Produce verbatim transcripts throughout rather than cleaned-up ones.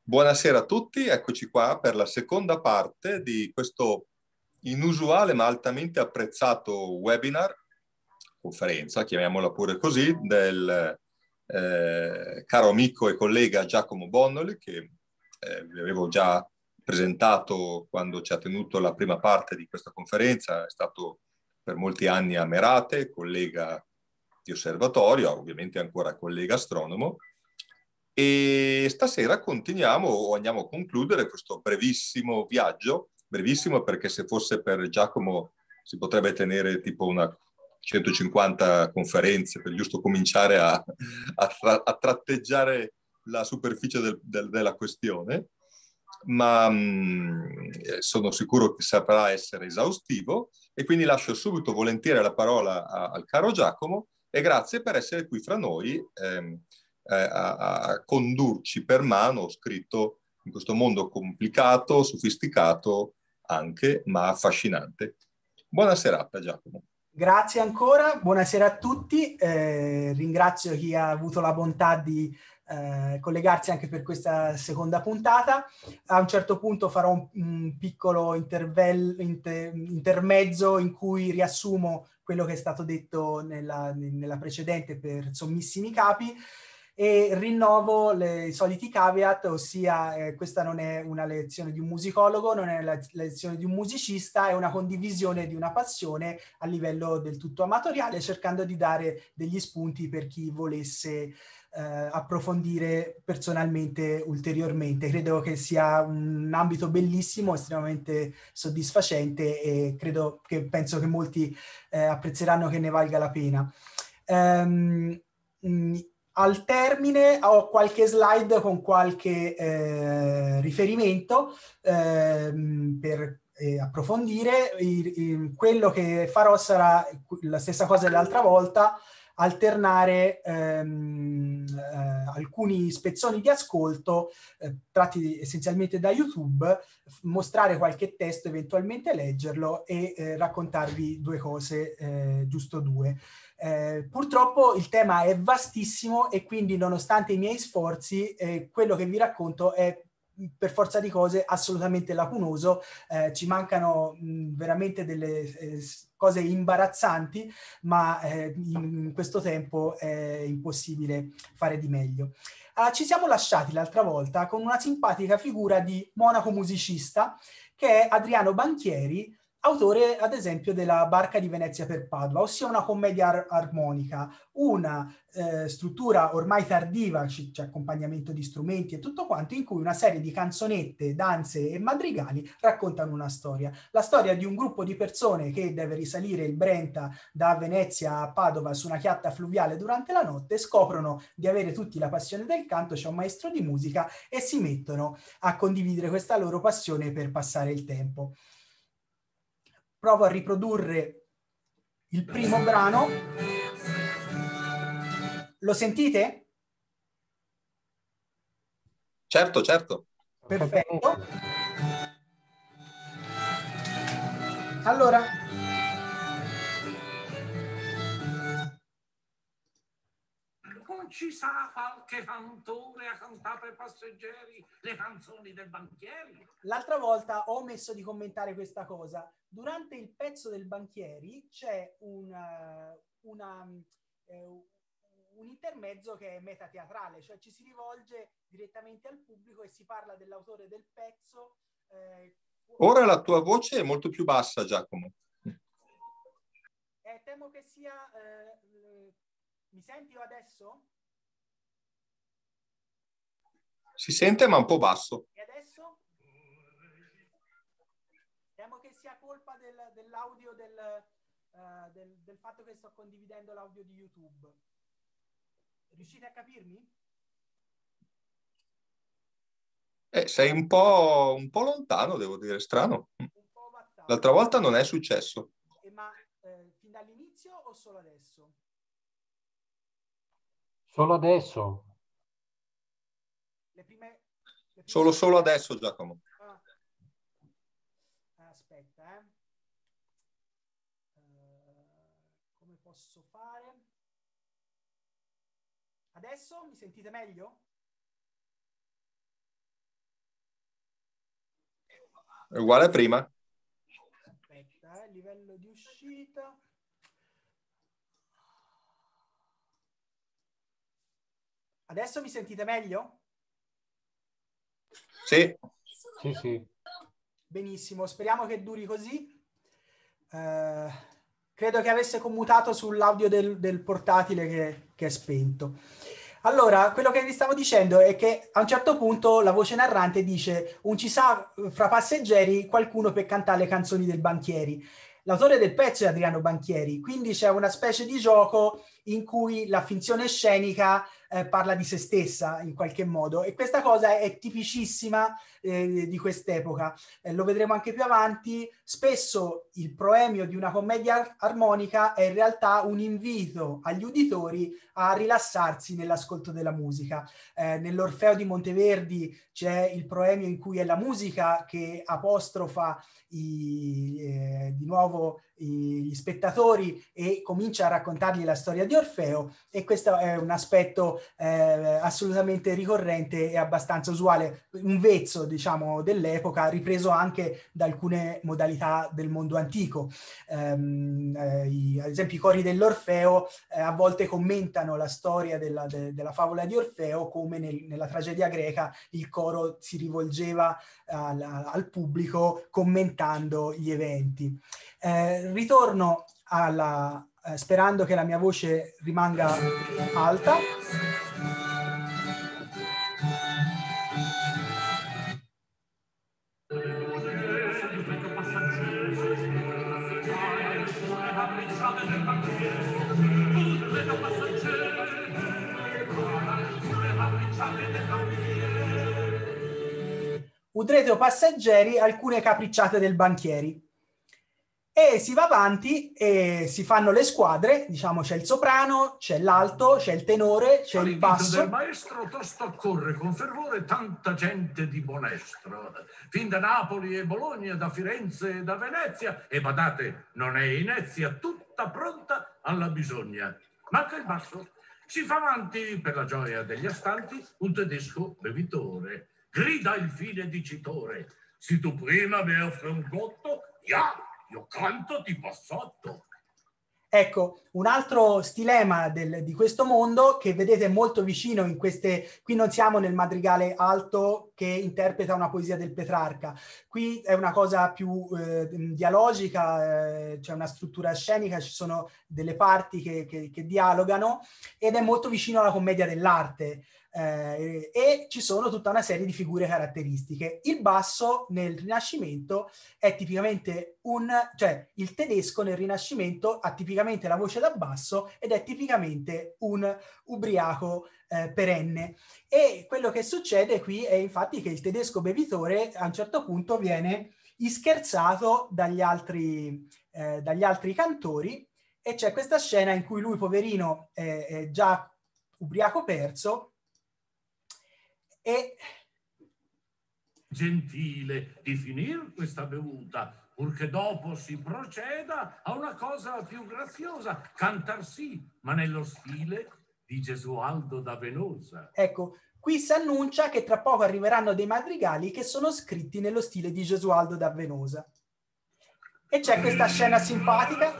Buonasera a tutti, eccoci qua per la seconda parte di questo inusuale ma altamente apprezzato webinar, conferenza, chiamiamola pure così, del eh, caro amico e collega Giacomo Bonnoli, che eh, vi avevo già presentato quando ci ha tenuto la prima parte di questa conferenza. È stato per molti anni a Merate, collega di osservatorio, ovviamente ancora collega astronomo. E stasera continuiamo o andiamo a concludere questo brevissimo viaggio, brevissimo perché se fosse per Giacomo si potrebbe tenere tipo una centocinquanta conferenze per giusto cominciare a, a, tra, a tratteggiare la superficie del, del, della questione, ma mh, sono sicuro che saprà essere esaustivo e quindi lascio subito volentieri la parola a, al caro Giacomo e grazie per essere qui fra noi. Ehm, A, a condurci per mano, scritto in questo mondo complicato, sofisticato anche, ma affascinante. Buona serata, Giacomo. Grazie ancora, buonasera a tutti. Eh, ringrazio chi ha avuto la bontà di eh, collegarsi anche per questa seconda puntata. A un certo punto farò un, un piccolo intervel, inter, intermezzo in cui riassumo quello che è stato detto nella, nella precedente per sommissimi capi. E rinnovo le, i soliti caveat, ossia eh, questa non è una lezione di un musicologo, non è la lezione di un musicista, è una condivisione di una passione a livello del tutto amatoriale, cercando di dare degli spunti per chi volesse eh, approfondire personalmente ulteriormente. Credo che sia un ambito bellissimo, estremamente soddisfacente e credo che penso che molti eh, apprezzeranno che ne valga la pena. Um, mh, Al termine ho qualche slide con qualche eh, riferimento ehm, per eh, approfondire. I, i, quello che farò sarà la stessa cosa dell'altra volta, alternare ehm, eh, alcuni spezzoni di ascolto eh, tratti essenzialmente da YouTube, mostrare qualche testo, eventualmente leggerlo e eh, raccontarvi due cose, eh, giusto due. Eh, purtroppo il tema è vastissimo e quindi nonostante i miei sforzi eh, quello che vi racconto è per forza di cose assolutamente lacunoso, eh, ci mancano mh, veramente delle eh, cose imbarazzanti, ma eh, in, in questo tempo è impossibile fare di meglio. Uh, ci siamo lasciati l'altra volta con una simpatica figura di monaco musicista che è Adriano Banchieri, autore ad esempio della Barca di Venezia per Padova, ossia una commedia ar- armonica, una eh, struttura ormai tardiva, c- c'è accompagnamento di strumenti e tutto quanto, in cui una serie di canzonette, danze e madrigali raccontano una storia. La storia di un gruppo di persone che deve risalire il Brenta da Venezia a Padova su una chiatta fluviale durante la notte, scoprono di avere tutti la passione del canto, c'è un maestro di musica e si mettono a condividere questa loro passione per passare il tempo. Provo a riprodurre il primo brano. Lo sentite? Certo, certo. Perfetto. Allora, non ci sarà qualche cantore a cantare ai passeggeri le canzoni del banchieri? L'altra volta ho omesso di commentare questa cosa. Durante il pezzo del Banchieri c'è una, una, eh, un intermezzo che è metateatrale, cioè ci si rivolge direttamente al pubblico e si parla dell'autore del pezzo. Eh, Ora la tua voce è molto più bassa, Giacomo. Eh, temo che sia... Eh, mi senti adesso? Si sente ma un po' basso. E adesso? Temo che sia colpa del, dell'audio del, uh, del, del fatto che sto condividendo l'audio di YouTube. Riuscite a capirmi? Eh, sei un po', un po' lontano, devo dire, strano. L'altra volta non è successo. Eh, ma eh, fin dall'inizio o solo adesso? Solo adesso. Le prime, le prime Solo, solo adesso, Giacomo. Ah. Aspetta, eh. Uh, come posso fare? Adesso mi sentite meglio? È uguale a prima. Aspetta, eh, livello di uscita. Adesso mi sentite meglio? Sì. Sì, sì. Benissimo, speriamo che duri così. Eh, credo che avesse commutato sull'audio del, del portatile che, che è spento. Allora, quello che vi stavo dicendo è che a un certo punto la voce narrante dice: un ci sa fra passeggeri qualcuno per cantare le canzoni del Banchieri. L'autore del pezzo è Adriano Banchieri, quindi c'è una specie di gioco in cui la finzione scenica eh, parla di se stessa in qualche modo, e questa cosa è tipicissima eh, di quest'epoca. Eh, lo vedremo anche più avanti. Spesso il proemio di una commedia armonica è in realtà un invito agli uditori a rilassarsi nell'ascolto della musica. Eh, nell'Orfeo di Monteverdi c'è il proemio in cui è la musica che apostrofa i, eh, di nuovo i, gli spettatori e comincia a raccontargli la storia di Orfeo, e questo è un aspetto eh, assolutamente ricorrente e abbastanza usuale, un vezzo diciamo dell'epoca, ripreso anche da alcune modalità del mondo antico. Um, eh, i, ad esempio i cori dell'Orfeo eh, a volte commentano la storia della, de, della favola di Orfeo, come nel, nella tragedia greca il coro si rivolgeva al, al pubblico commentando gli eventi. Eh, ritorno alla, eh, sperando che la mia voce rimanga alta. Udrete o passeggeri alcune capricciate del Banchieri. E si va avanti e si fanno le squadre, diciamo c'è il soprano, c'è l'alto, c'è il tenore, c'è il basso. Del maestro tosto accorre con fervore tanta gente di Bonestro, fin da Napoli e Bologna, da Firenze e da Venezia, e badate, non è inezia, tutta pronta alla bisogna. Manca il basso. Si fa avanti, per la gioia degli astanti, un tedesco bevitore. Grida il fine dicitore: se tu prima mi offri un gotto, ja, io canto di passotto. Ecco, un altro stilema del, di questo mondo che vedete molto vicino in queste... Qui non siamo nel madrigale alto che interpreta una poesia del Petrarca. Qui è una cosa più eh, dialogica, eh, c'è una struttura scenica, ci sono delle parti che, che, che dialogano, ed è molto vicino alla commedia dell'arte. Eh, e ci sono tutta una serie di figure caratteristiche. Il basso nel Rinascimento è tipicamente un... cioè il tedesco nel Rinascimento ha tipicamente la voce da basso ed è tipicamente un ubriaco eh, perenne. E quello che succede qui è infatti che il tedesco bevitore a un certo punto viene ischerzato dagli altri, eh, dagli altri cantori, e c'è questa scena in cui lui, poverino, è, è già ubriaco perso. E gentile di finir questa bevuta, purché dopo si proceda a una cosa più graziosa, cantar sì, ma nello stile di Gesualdo da Venosa. Ecco, qui si annuncia che tra poco arriveranno dei madrigali che sono scritti nello stile di Gesualdo da Venosa. E c'è questa scena simpatica.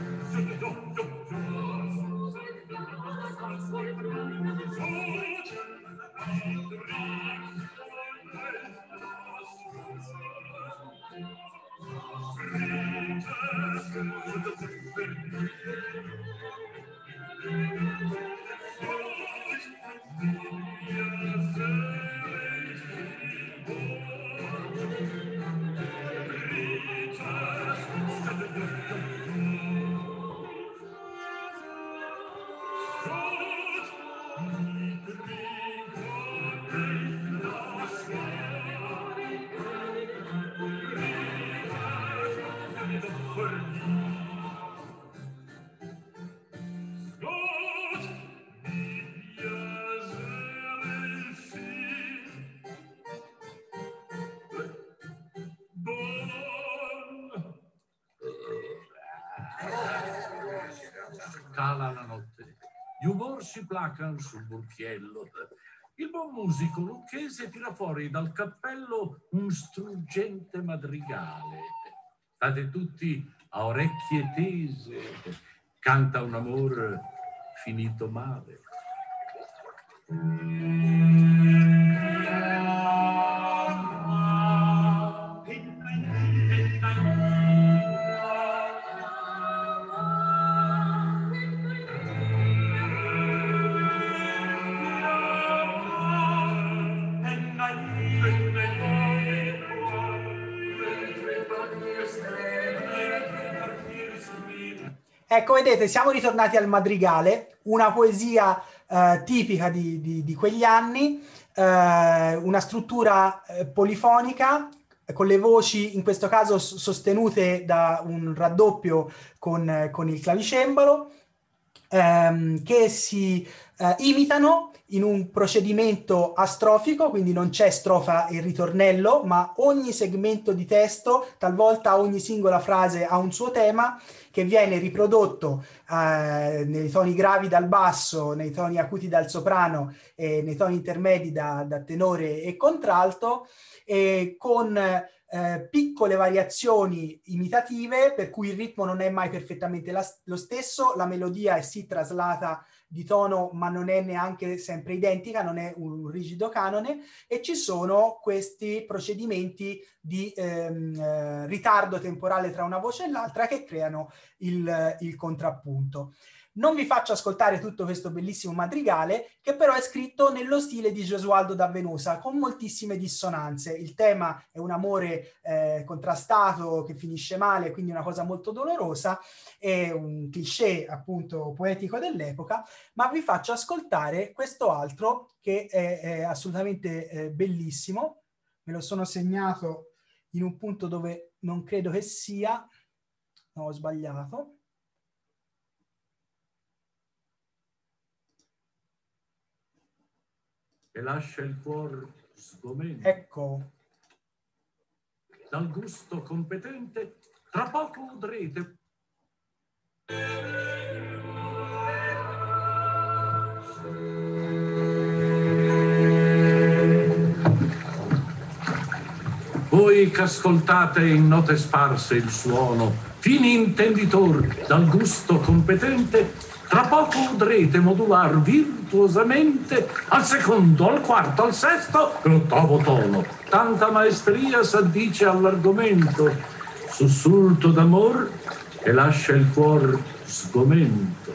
Cala la notte, gli umor si placan sul burchiello, il buon musico lucchese tira fuori dal cappello un struggente madrigale. State tutti a orecchie tese, canta un amor finito male. Ecco, vedete, siamo ritornati al madrigale, una poesia eh, tipica di, di, di quegli anni, eh, una struttura eh, polifonica, con le voci in questo caso sostenute da un raddoppio con, con il clavicembalo, ehm, che si eh, imitano in un procedimento astrofico, quindi non c'è strofa e ritornello, ma ogni segmento di testo, talvolta ogni singola frase ha un suo tema, che viene riprodotto eh, nei toni gravi dal basso, nei toni acuti dal soprano e nei toni intermedi da, da tenore e contralto, e con eh, piccole variazioni imitative, per cui il ritmo non è mai perfettamente la, lo stesso, la melodia è sì traslata di tono, ma non è neanche sempre identica, non è un rigido canone, e ci sono questi procedimenti di ehm, eh, ritardo temporale tra una voce e l'altra che creano il, il contrappunto. Non vi faccio ascoltare tutto questo bellissimo madrigale, che però è scritto nello stile di Gesualdo da Venosa, con moltissime dissonanze. Il tema è un amore eh, contrastato che finisce male, quindi una cosa molto dolorosa, è un cliché appunto poetico dell'epoca, ma vi faccio ascoltare questo altro che è, è assolutamente eh, bellissimo. Me lo sono segnato in un punto dove non credo che sia, no, ho sbagliato. E lascia il cuor sgomento. Ecco. Dal gusto competente, tra poco udrete. Voi che ascoltate in note sparse il suono, fini intenditor dal gusto competente, tra poco udrete modular virtuosamente al secondo, al quarto, al sesto e ottavo tono. Tanta maestria s'addice all'argomento, sussulto d'amor che lascia il cuor sgomento.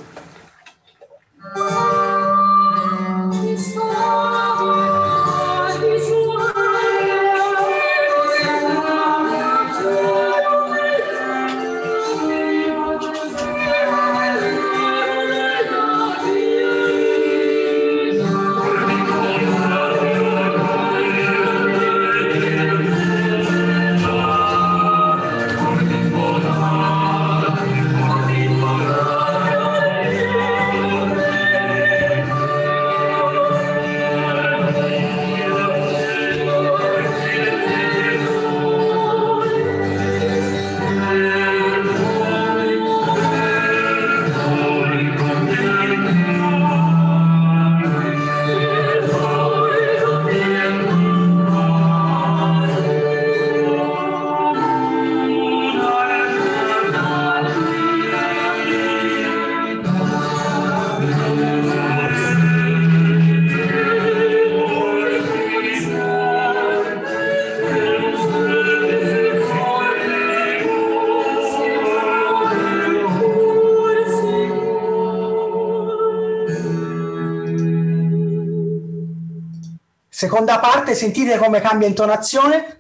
Seconda parte, sentite come cambia intonazione.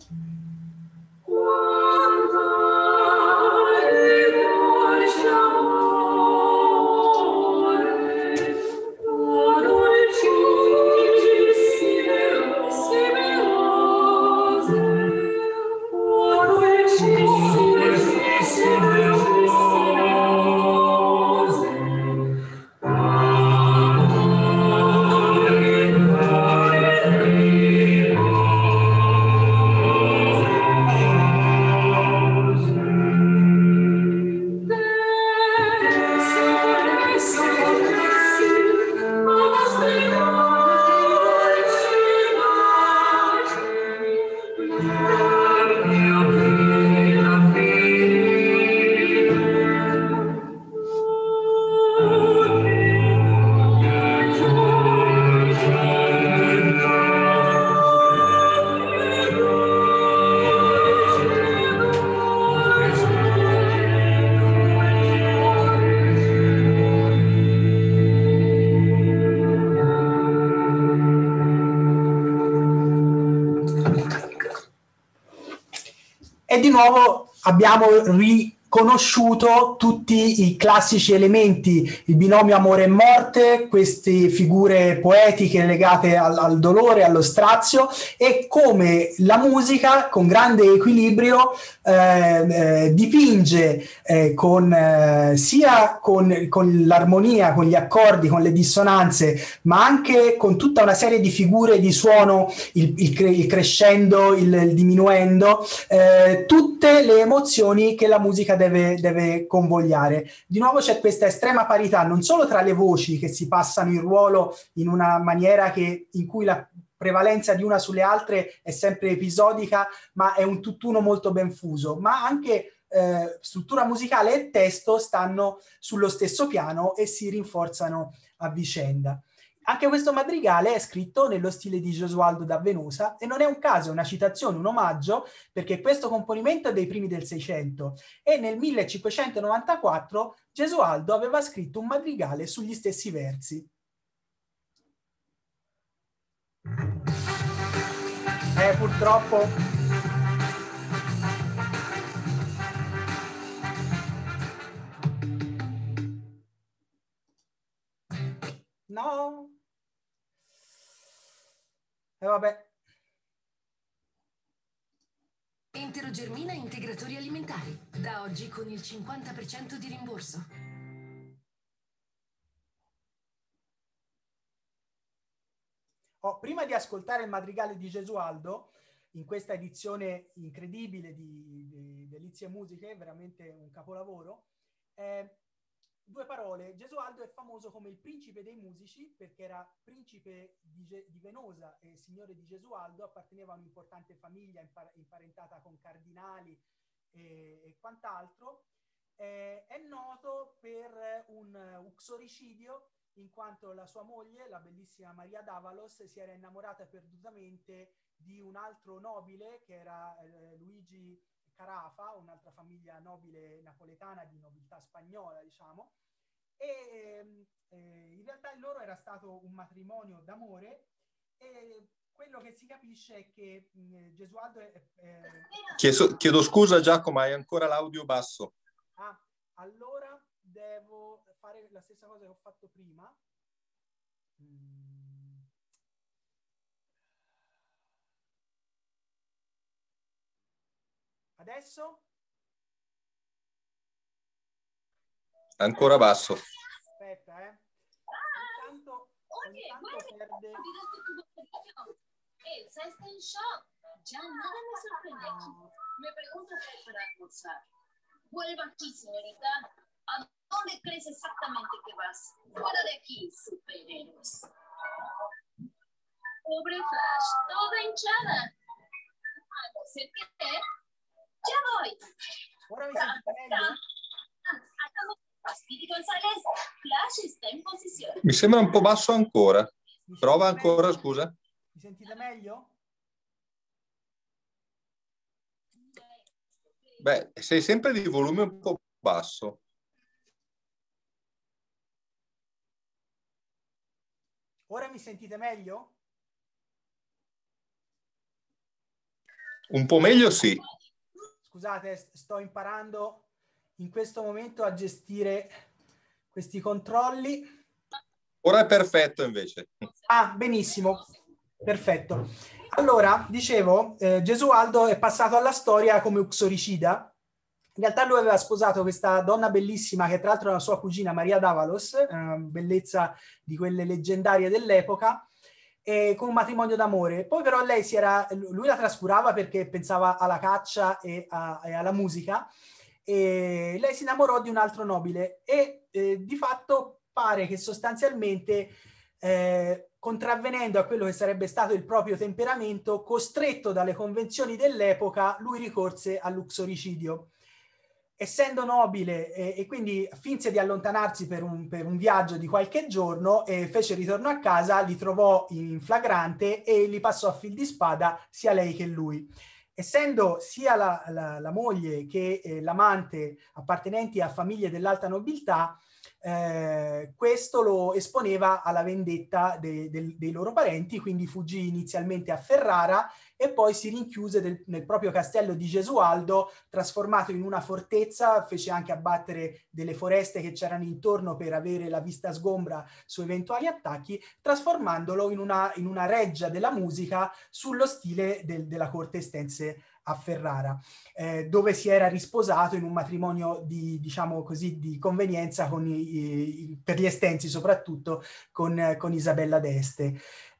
Oh e di nuovo abbiamo riconosciuto tutti i classici elementi, il binomio amore e morte, queste figure poetiche legate al, al dolore, allo strazio, e come la musica con grande equilibrio eh, eh, dipinge eh, con, eh, sia con, con l'armonia, con gli accordi, con le dissonanze, ma anche con tutta una serie di figure di suono, il, il, cre- il crescendo, il, il diminuendo, eh, tutte le emozioni che la musica deve, deve convogliare. Di nuovo c'è questa estrema parità non solo tra le voci che si passano il ruolo in una maniera che, in cui la prevalenza di una sulle altre è sempre episodica, ma è un tutt'uno molto ben fuso, ma anche eh, struttura musicale e testo stanno sullo stesso piano e si rinforzano a vicenda. Anche questo madrigale è scritto nello stile di Gesualdo da Venosa e non è un caso, è una citazione, un omaggio, perché questo componimento è dei primi del Seicento e nel millecinquecentonovantaquattro Gesualdo aveva scritto un madrigale sugli stessi versi. Eh, purtroppo... No... E eh, vabbè. Enterogermina integratori alimentari. Da oggi con il cinquanta per cento di rimborso. Oh, prima di ascoltare il madrigale di Gesualdo, in questa edizione incredibile di, di Delizie Musiche, veramente un capolavoro, eh, due parole. Gesualdo è famoso come il principe dei musici perché era principe di, Ge- di Venosa e signore di Gesualdo, apparteneva a un'importante famiglia impar- imparentata con cardinali e, e quant'altro. Eh, è noto per un uxoricidio in quanto la sua moglie, la bellissima Maria d'Avalos, si era innamorata perdutamente di un altro nobile che era eh, Luigi Carafa, un'altra famiglia nobile napoletana di nobiltà spagnola, diciamo, e eh, in realtà il loro era stato un matrimonio d'amore e quello che si capisce è che mh, Gesualdo è... è... Chiedo, chiedo scusa Giacomo, hai ancora l'audio basso. Ah, allora devo fare la stessa cosa che ho fatto prima. Mm. Adesso? Ancora basso. Aspetta, eh. Intanto, ogni tanto perde... Elsa está en shock. Ya nada me sorprende aquí. Me pregunto qué para almorzar. Vuelva aquí, señorita. ¿A dónde crees exactamente que vas? Fuera de aquí, superhéroes. Pobre Flash, toda hinchada. A no ser que... Ya voy. Ora mi sentite meglio? Speedy Gonzales, Flash está in posizione. Mi sembra un po' basso ancora. Prova ancora, meglio? Scusa. Mi sentite meglio? Beh, sei sempre di volume un po' basso. Ora mi sentite meglio? Un po' meglio, sì. Scusate, sto imparando in questo momento a gestire questi controlli. Ora è perfetto invece. Ah, benissimo. Perfetto. Allora, dicevo, eh, Gesualdo è passato alla storia come uxoricida. In realtà lui aveva sposato questa donna bellissima che tra l'altro è una sua cugina, Maria d'Avalos, eh, bellezza di quelle leggendarie dell'epoca, e con un matrimonio d'amore. Poi però lei si era, lui la trascurava perché pensava alla caccia e, a, e alla musica, e lei si innamorò di un altro nobile e eh, di fatto pare che sostanzialmente eh, contravvenendo a quello che sarebbe stato il proprio temperamento, costretto dalle convenzioni dell'epoca, lui ricorse all'uxoricidio. Essendo nobile eh, e quindi finse di allontanarsi per un, per un viaggio di qualche giorno e fece ritorno a casa, li trovò in flagrante e li passò a fil di spada sia lei che lui. Essendo sia la, la, la moglie che eh, l'amante appartenenti a famiglie dell'alta nobiltà, eh, questo lo esponeva alla vendetta de, de, dei loro parenti, quindi fuggì inizialmente a Ferrara e poi si rinchiuse del, nel proprio castello di Gesualdo, trasformato in una fortezza, fece anche abbattere delle foreste che c'erano intorno per avere la vista sgombra su eventuali attacchi, trasformandolo in una, in una reggia della musica sullo stile del, della corte estense a Ferrara, eh, dove si era risposato in un matrimonio di, diciamo così, di convenienza con i, i, per gli estensi soprattutto con, con Isabella d'Este.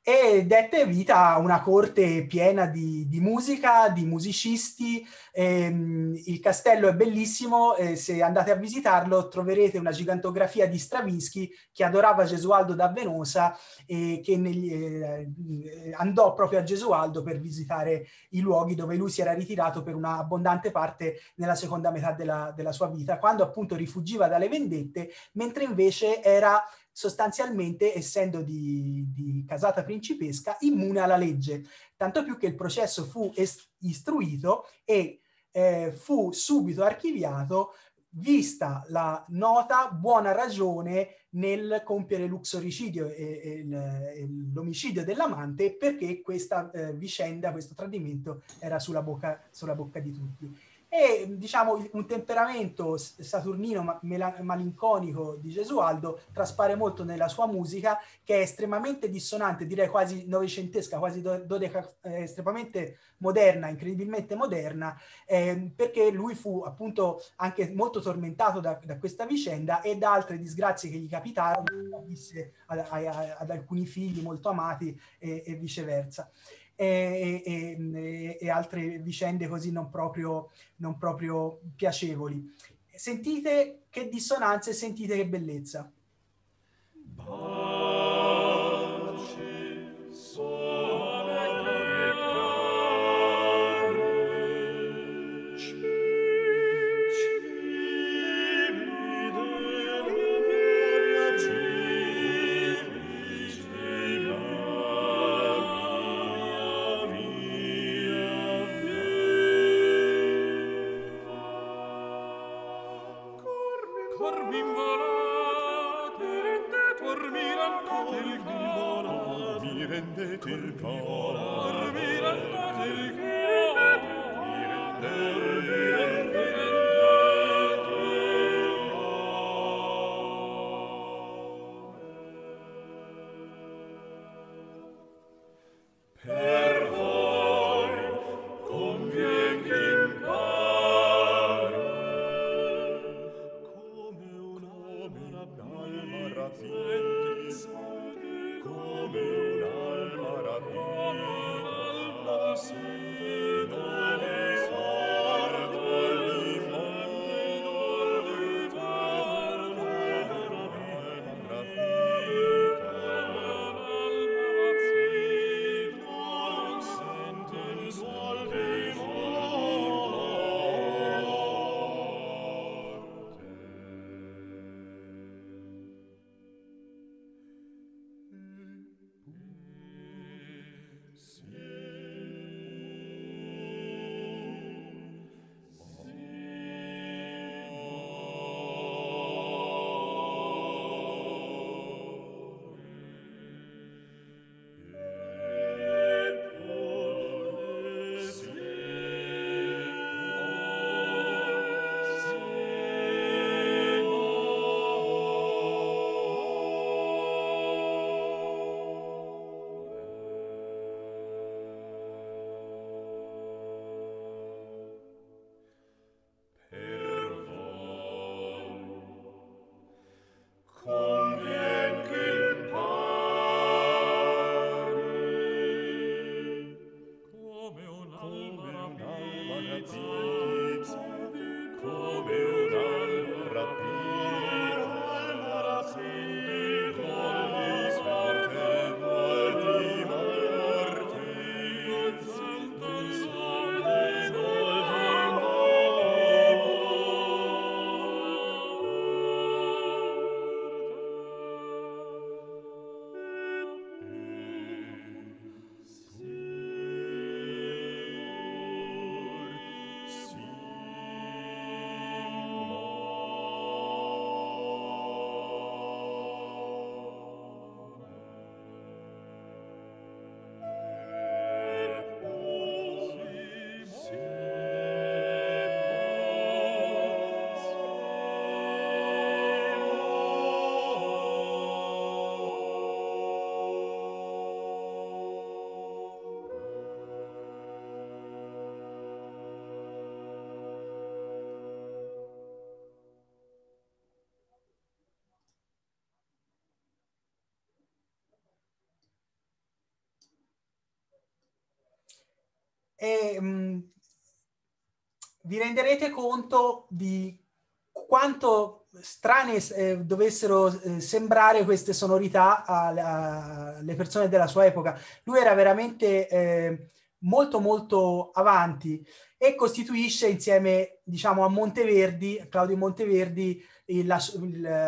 E dette vita a una corte piena di, di musica, di musicisti. Ehm, il castello è bellissimo, eh, se andate a visitarlo troverete una gigantografia di Stravinsky che adorava Gesualdo da Venosa e che negli, eh, andò proprio a Gesualdo per visitare i luoghi dove lui si era ritirato per una abbondante parte nella seconda metà della, della sua vita, quando appunto rifugiva dalle vendette, mentre invece era sostanzialmente, essendo di, di casata principesca, immune alla legge, tanto più che il processo fu est- istruito e eh, fu subito archiviato, vista la nota buona ragione nel compiere l'uxoricidio e, e, il, e l'omicidio dell'amante, perché questa eh, vicenda, questo tradimento era sulla bocca, sulla bocca di tutti. E diciamo un temperamento saturnino ma- mela- malinconico di Gesualdo traspare molto nella sua musica, che è estremamente dissonante, direi quasi novecentesca, quasi do- dodeca, eh, estremamente moderna, incredibilmente moderna, eh, perché lui fu appunto anche molto tormentato da, da questa vicenda e da altre disgrazie che gli capitarono, visse ad, a, ad alcuni figli molto amati e, e viceversa. E, e, e altre vicende così non proprio, non proprio piacevoli. Sentite che dissonanze, sentite che bellezza. e mh, vi renderete conto di quanto strane eh, dovessero eh, sembrare queste sonorità alle persone della sua epoca. Lui era veramente eh, molto molto avanti e costituisce insieme, diciamo, a Monteverdi, Claudio Monteverdi, il, il,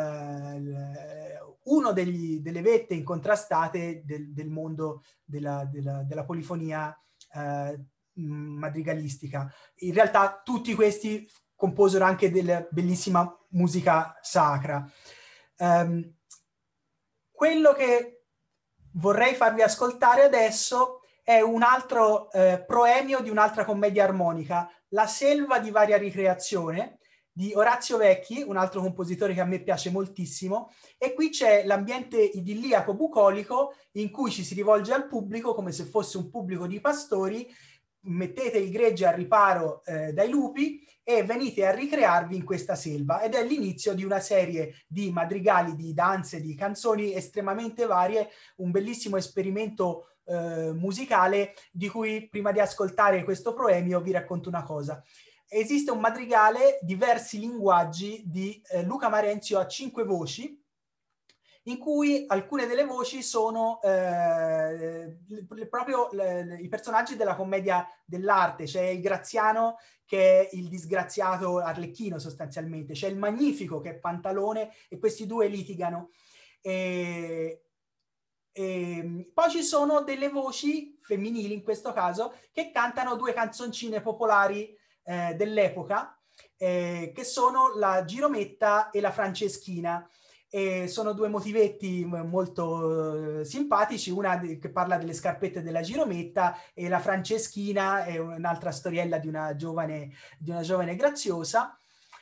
il, uno degli, delle vette incontrastate del, del mondo della, della, della polifonia eh, madrigalistica. In realtà tutti questi composero anche della bellissima musica sacra. Um, quello che vorrei farvi ascoltare adesso è un altro eh, proemio di un'altra commedia armonica, La selva di varia ricreazione, di Orazio Vecchi, un altro compositore che a me piace moltissimo, e qui c'è l'ambiente idilliaco bucolico in cui ci si rivolge al pubblico come se fosse un pubblico di pastori, mettete il gregge al riparo eh, dai lupi e venite a ricrearvi in questa selva, ed è l'inizio di una serie di madrigali, di danze, di canzoni estremamente varie, un bellissimo esperimento eh, musicale di cui, prima di ascoltare questo proemio, vi racconto una cosa. Esiste un madrigale, diversi linguaggi, di eh, Luca Marenzio a cinque voci, in cui alcune delle voci sono eh, proprio le, i personaggi della commedia dell'arte. C'è il Graziano, che è il disgraziato Arlecchino sostanzialmente, c'è il Magnifico, che è Pantalone, e questi due litigano. E, e poi ci sono delle voci femminili, in questo caso, che cantano due canzoncine popolari eh, dell'epoca, eh, che sono la Girometta e la Franceschina. E sono due motivetti molto eh, simpatici, una de- che parla delle scarpette della Girometta, e la Franceschina è un'altra storiella di una giovane, di una giovane graziosa.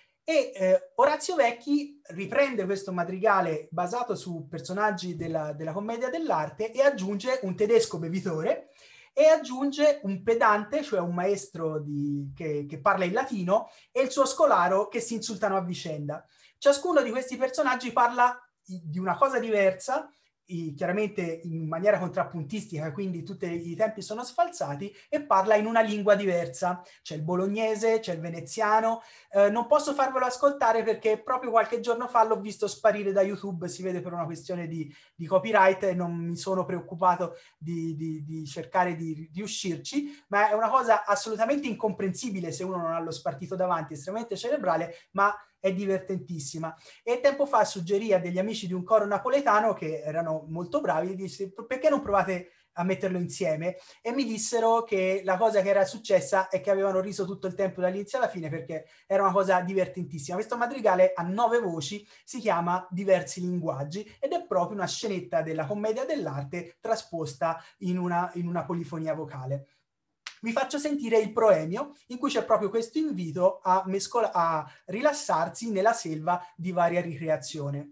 E eh, Orazio Vecchi riprende questo madrigale basato su personaggi della, della commedia dell'arte e aggiunge un tedesco bevitore e aggiunge un pedante, cioè un maestro di, che, che parla in latino, e il suo scolaro che si insultano a vicenda. Ciascuno di questi personaggi parla di una cosa diversa, chiaramente in maniera contrappuntistica, quindi tutti i tempi sono sfalsati, e parla in una lingua diversa. C'è il bolognese, c'è il veneziano. Eh, non posso farvelo ascoltare perché proprio qualche giorno fa l'ho visto sparire da YouTube, si vede, per una questione di, di copyright, e non mi sono preoccupato di, di, di cercare di, di uscirci, ma è una cosa assolutamente incomprensibile se uno non ha lo spartito davanti, estremamente cerebrale, ma è divertentissima. E tempo fa suggerì a degli amici di un coro napoletano, che erano molto bravi, e disse: perché non provate a metterlo insieme? E mi dissero che la cosa che era successa è che avevano riso tutto il tempo dall'inizio alla fine, perché era una cosa divertentissima. Questo madrigale a nove voci si chiama Diversi linguaggi ed è proprio una scenetta della commedia dell'arte trasposta in una, in una polifonia vocale. Vi faccio sentire il proemio, in cui c'è proprio questo invito a, mescola- a rilassarsi nella selva di varia ricreazione.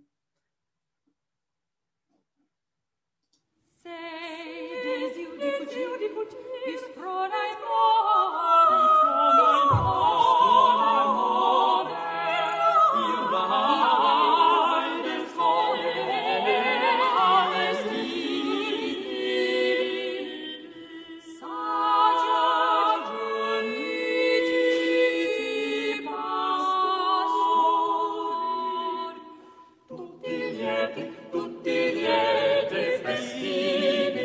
Tutti lieti, festivi,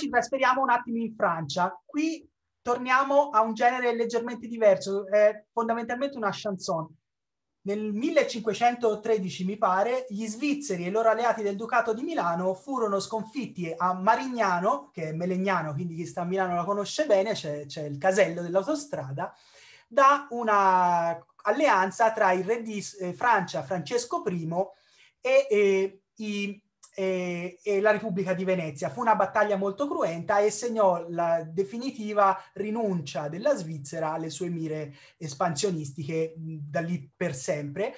ci trasferiamo un attimo in Francia. Qui torniamo a un genere leggermente diverso, è fondamentalmente una chanson. Nel millecinquecentotredici, mi pare, gli svizzeri e i loro alleati del Ducato di Milano furono sconfitti a Marignano, che è Melegnano, quindi chi sta a Milano la conosce bene, c'è, c'è il casello dell'autostrada, da una alleanza tra il re di eh, Francia, Francesco primo, e, e, i, e, e la Repubblica di Venezia. Fu una battaglia molto cruenta e segnò la definitiva rinuncia della Svizzera alle sue mire espansionistiche da lì per sempre.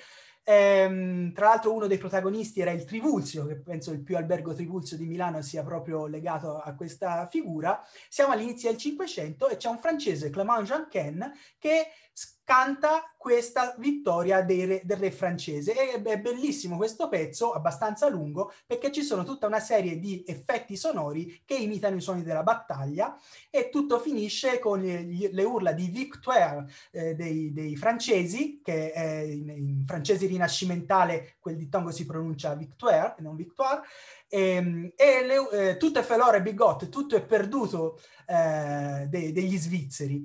Ehm, tra l'altro uno dei protagonisti era il Trivulzio, che penso il più albergo Trivulzio di Milano sia proprio legato a questa figura. Siamo all'inizio del Cinquecento e c'è un francese, Clément Jonquin, che canta questa vittoria dei re, del re francese. E è bellissimo questo pezzo, abbastanza lungo, perché ci sono tutta una serie di effetti sonori che imitano i suoni della battaglia, e tutto finisce con gli, le urla di victoire eh, dei, dei francesi, che è in, in francese rinascimentale quel dittongo si pronuncia victoire e non victoire, e, e le, eh, tutto è felore e bigot, tutto è perduto eh, de, degli svizzeri.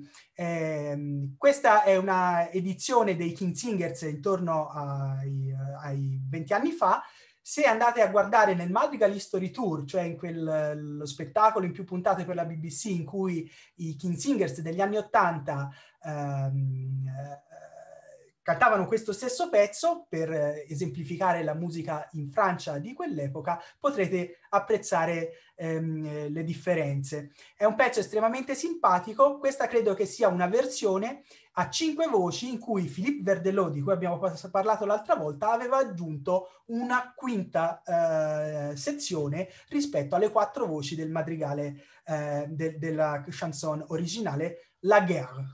Eh, questa è una edizione dei Kinsingers intorno ai, ai venti anni fa. Se andate a guardare nel Madrigal History Tour, cioè in quel lo spettacolo in più puntate per la B B C in cui i Kinsingers degli anni ottanta ehm, eh, cantavano questo stesso pezzo per eh, esemplificare la musica in Francia di quell'epoca, potrete apprezzare ehm, le differenze. È un pezzo estremamente simpatico. Questa credo che sia una versione a cinque voci in cui Philippe Verdelot, di cui abbiamo parlato l'altra volta, aveva aggiunto una quinta eh, sezione rispetto alle quattro voci del madrigale eh, de della chanson originale La Guerre.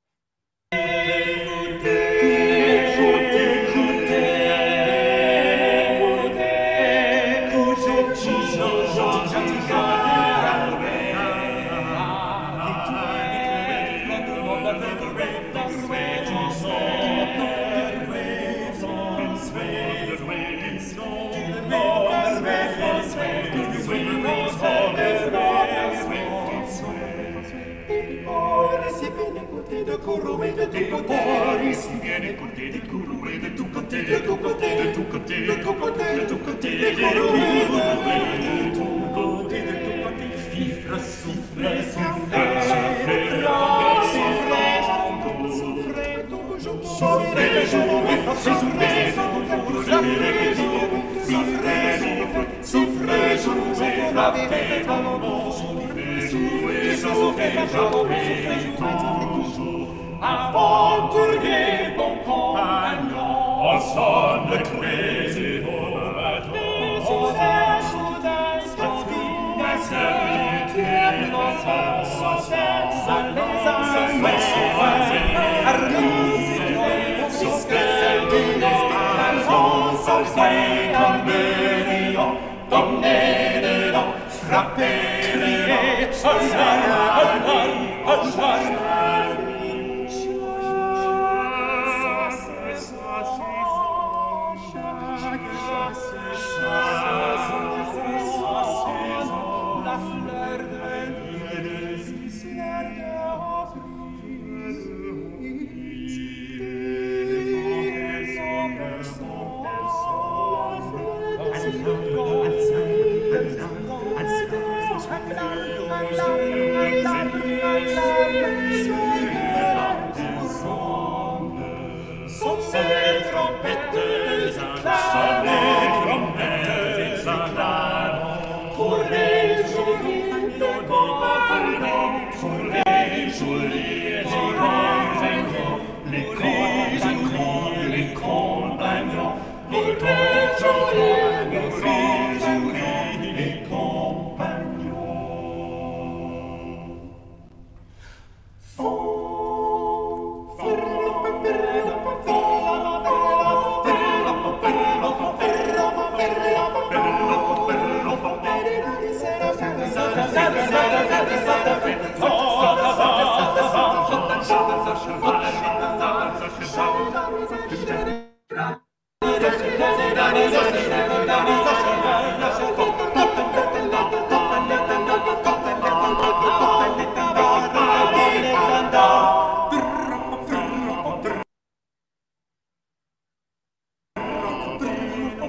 De courroux et de tout côté, si bien écouté, de courroux et de tout côté, de tout côté, de tout côté, de tout côté, de tout côté, de courroux et de tout côté, de tout côté, fifre, souffle, souffle, souffle, souffle, le jour, souffle, souffle, souffle, le jour, et frappez tambour, souffle, souffle, souffle, frappez tambour. Aventurier, bon compagnon, ensemble clés et vos bateaux. Soudain, soudain, soudain, serviteur, innocent, sauteur, salés, salés, arrivez, jusqu'à l'escalade, sauter comme des lions, donner des noms, frapper, crier, allar, allar, allar.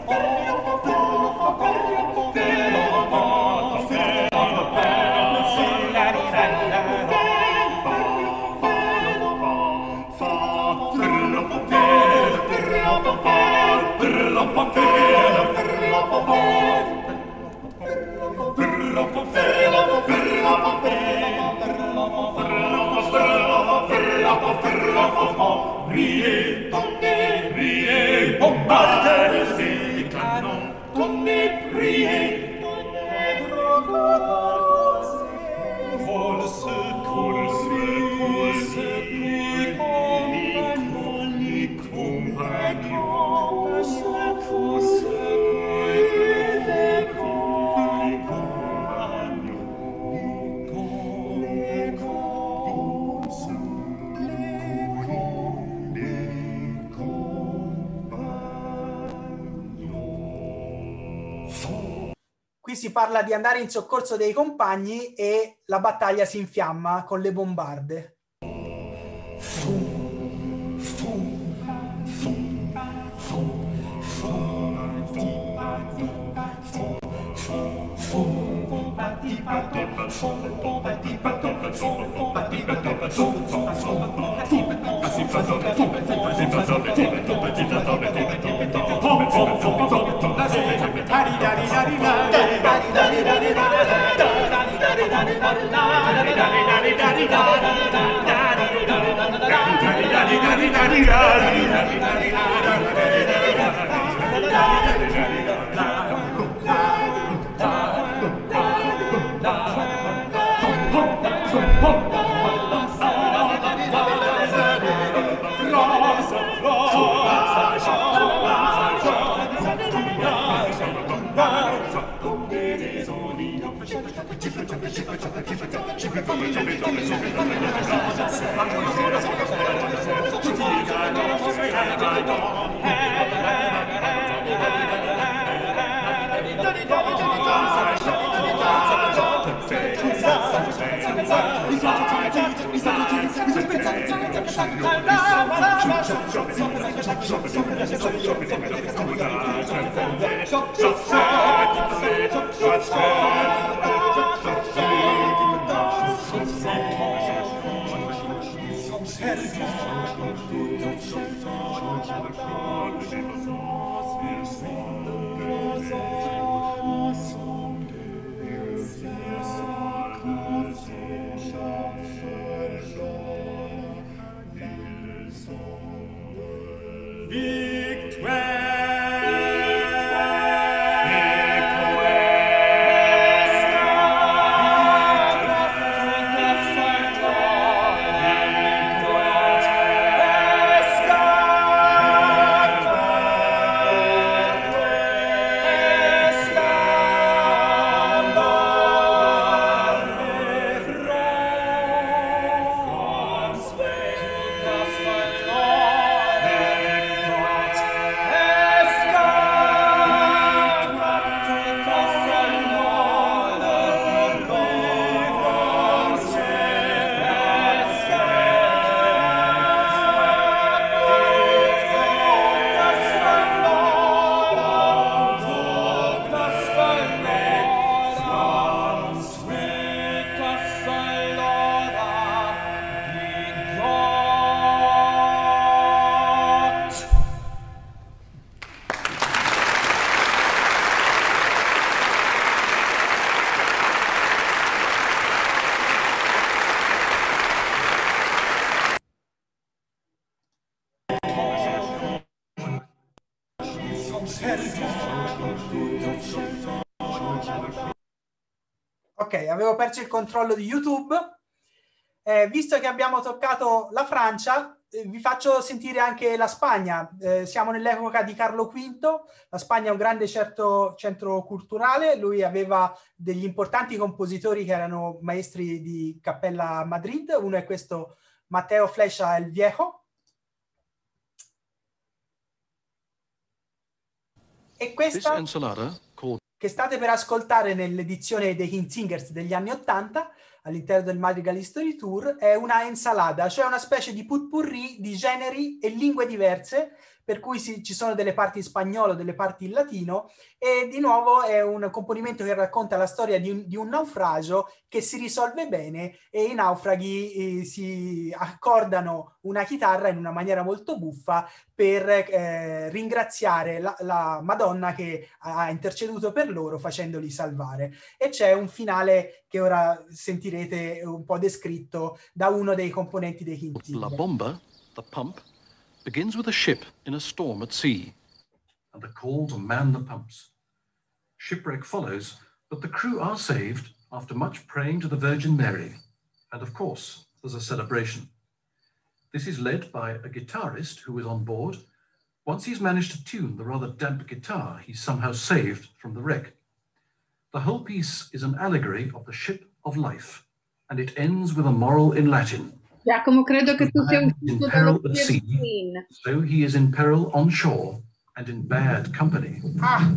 Rie, donne, rie, bombarde, si cannon, donne, rie, donne, drogose, forse, corse, corse, ni compagnon, ni compagnon, forse, corse, ni compagnon, ni compagnon. Qui si parla di andare in soccorso dei compagni e la battaglia si infiamma con le bombarde. Ok, avevo perso il controllo di YouTube. Eh, visto che abbiamo toccato la Francia, eh, vi faccio sentire anche la Spagna. Eh, siamo nell'epoca di Carlo quinto. La Spagna è un grande certo centro culturale. Lui aveva degli importanti compositori che erano maestri di cappella a Madrid. Uno è questo Mateo Flecha el Viejo. E questa che state per ascoltare nell'edizione dei King Singers degli anni ottanta, all'interno del Madrigal History Tour, è una ensalada, cioè una specie di potpourri di generi e lingue diverse per cui si, ci sono delle parti in spagnolo, delle parti in latino, e di nuovo è un componimento che racconta la storia di un, di un naufragio che si risolve bene, e i naufraghi eh, si accordano una chitarra in una maniera molto buffa per eh, ringraziare la, la Madonna che ha interceduto per loro facendoli salvare. E c'è un finale che ora sentirete un po' descritto da uno dei componenti dei Quintil. La bomba, the pump, begins with a ship in a storm at sea, and the call to man the pumps. Shipwreck follows, but the crew are saved after much praying to the Virgin Mary, and of course, there's a celebration. This is led by a guitarist who is on board. Once he's managed to tune the rather damp guitar, he's somehow saved from the wreck. The whole piece is an allegory of the ship of life, and it ends with a moral in Latin. Giacomo, credo che tu sia uscito dallo screen. So he is in peril on shore and in bad company. Ah.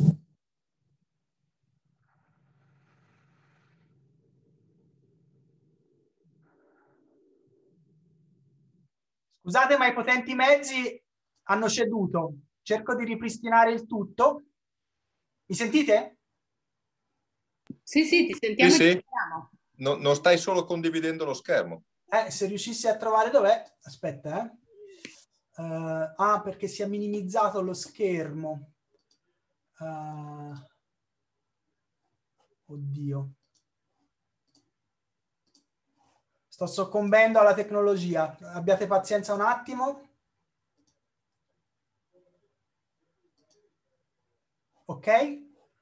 Scusate, ma i potenti mezzi hanno ceduto. Cerco di ripristinare il tutto. Mi sentite? Sì, sì, ti sentiamo. Sì, e sì. ti sentiamo. No, non stai solo condividendo lo schermo. Eh, se riuscissi a trovare dov'è. Aspetta, eh. Uh, ah, perché si è minimizzato lo schermo. Uh, oddio. Sto soccombendo alla tecnologia. Abbiate pazienza un attimo. Ok?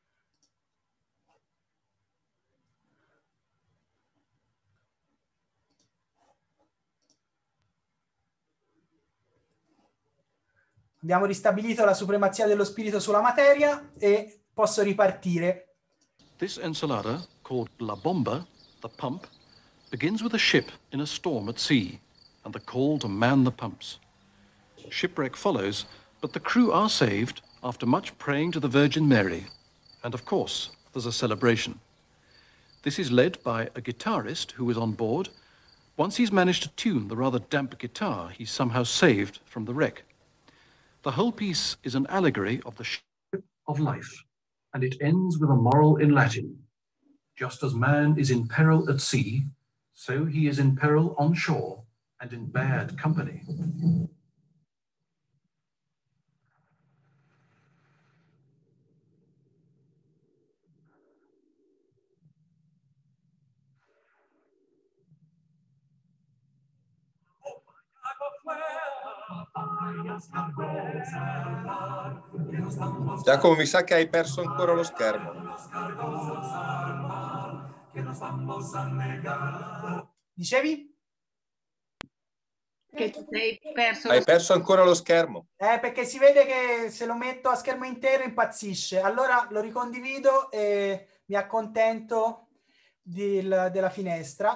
Abbiamo ristabilito la supremazia dello spirito sulla materia e posso ripartire. This ensalada, called La Bomba, the pump, begins with a ship in a storm at sea and the call to man the pumps. Shipwreck follows, but the crew are saved after much praying to the Virgin Mary. And of course, there's a celebration. This is led by a guitarist who is on board. Once he's managed to tune the rather damp guitar, he's somehow saved from the wreck. The whole piece is an allegory of the ship of life, and it ends with a moral in Latin. Just as man is in peril at sea, so he is in peril on shore and in bad company. Giacomo, mi sa che hai perso ancora lo schermo. Dicevi? Che tu sei perso. Hai perso ancora lo schermo. Eh, perché si vede che se lo metto a schermo intero impazzisce. Allora lo ricondivido e mi accontento del, della finestra.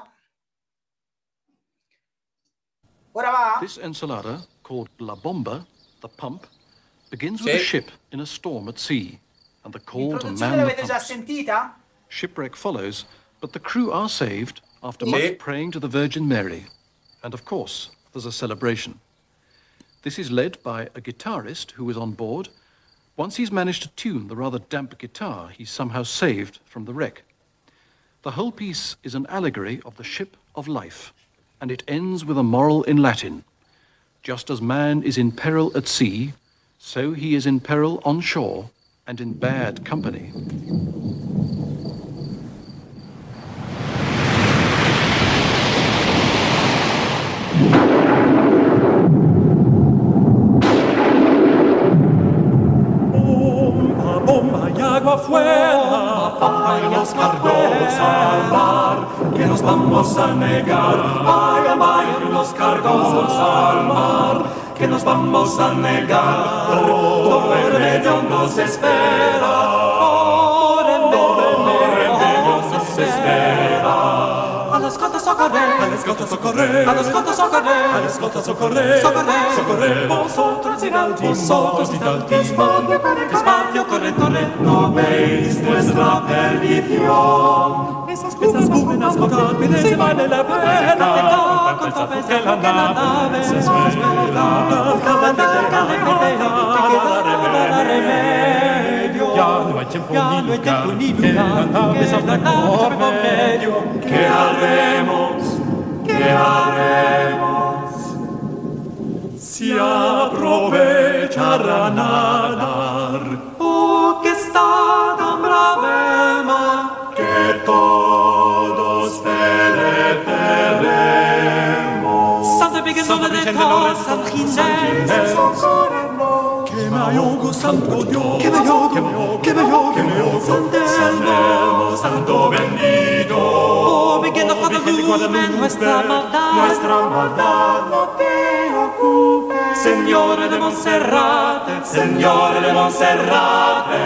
Ora va? This ensalada, called La Bomba, the pump, begins with a ship in a storm at sea and the call to man the l'avete già pumps. sentita? Shipwreck follows, but the crew are saved after Sì. much praying to the Virgin Mary. And of course, there's a celebration. This is led by a guitarist who is on board. Once he's managed to tune the rather damp guitar, he's somehow saved from the wreck. The whole piece is an allegory of the ship of life, and it ends with a moral in Latin. Just as man is in peril at sea, so he is in peril on shore and in bad company. Bomba, bomba y agua afuera, ay, los cargos al mar, que nos vamos a negar. Ay, ay, los cargos al mar, que nos vamos a negar. Todo el medio nos espera, todo el medio nos espera. A los gatos socorrer, a los gatos socorrer, a los gatos socorrer, a los gatos socorrer, socorrer, socorrer. Vosotros ir al vosotros ir al espacio corre, espacio corre, corre. No veis nuestra nuestra perdición. Esas buenas contadas vale la pena contar que la nave se espera cada remedio. Ya no hay tiempo ni lugar que la nave salga por medio. ¿Qué haremos? ¿Qué haremos? Si aprovechará nadar, oh, que está tan brava el mar, que todos pereceremos. Santa Virgen de todos, San Ginés, que me ahogo, Santo Dios, que me ahogo, que me ahogo, que me ahogo, Santelmo, Santo bendito. Oh, Virgen de Guadalupe, nuestra maldad, nuestra maldad no te ocupe. Señora de Monserrate, Señora de Monserrate,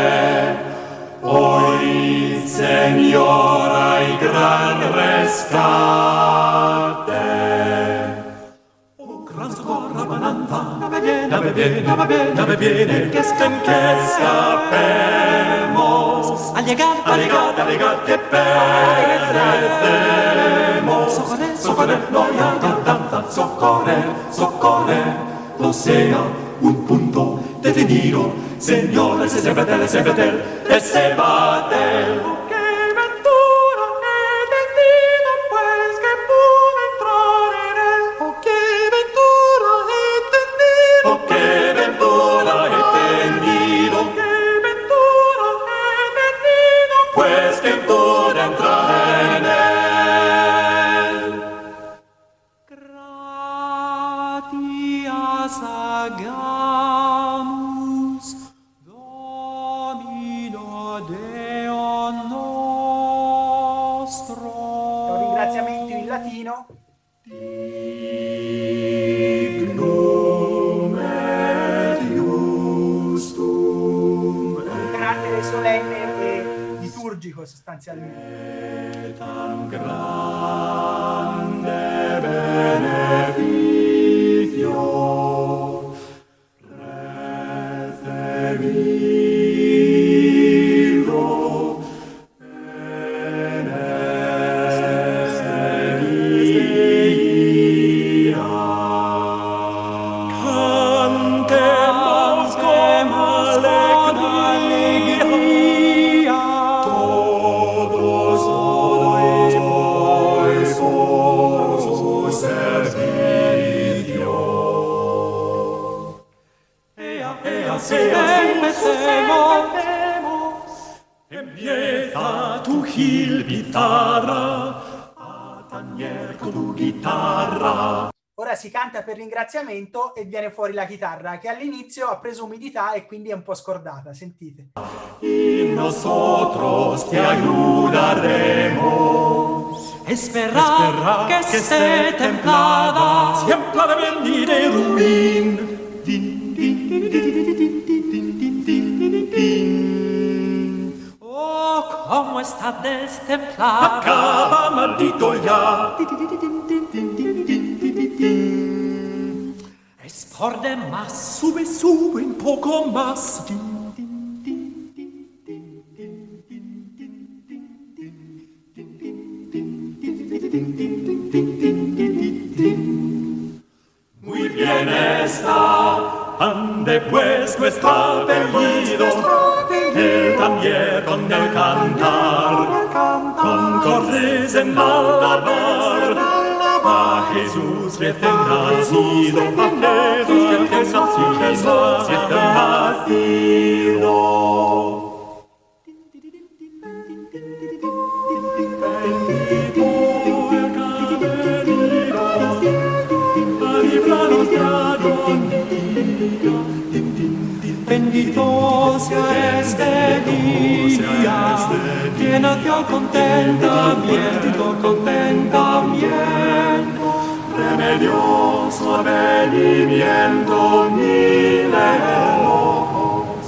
hoy, Señora, hay gran rescate. Oh, gran socorro, bananta, nave viene, nave viene, nave viene, que estén que escapemos. Al llegar, al llegar, al llegar, que perecemos. Socorrer, socorrer, no hay tanta, socorrer, socorrer. O sea, un punto detenido, Señor, ese Sebatel, ese Sebatel, ese Sebatel. Oh, qué ventura he tenido, pues que pude entrar en él. Oh, qué ventura he tenido, oh, qué ventura he tenido, oh, qué ventura he tenido, pues que pude entrar en él. Agamus, Domino Deo nostro. Un ringraziamento in latino. Dignum et justum. Un carattere solenne e liturgico sostanzialmente. Tam grande beneficio. Vivo cantemos con alegría, todos hoy, hoy por su servicio. Ea, ea, sea, empecemos. Empieza tu gil guitarra a tañer con tu guitarra. Ora si canta per ringraziamento e viene fuori la chitarra che all'inizio ha preso umidità e quindi è un po' scordata, sentite. Y nosotros te ayudaremos. Esperar que esté templada, templada bien y de ruin. Din, din, din, din, din, din, din, din, din, din. Oh, cómo está destemplada. Acaba, maldito ya. Din, din, din, din, din, din, din, din. Es por demás, sube, sube un poco más. Muy bien está, ande pues nuestro apellido, el también con el cantar, concorres en alabar a Jesús recién nacido, a Jesús recién nacido. Bendito sea este día, que nació contentamiento, contentamiento, remedioso avenimiento, mil ojos.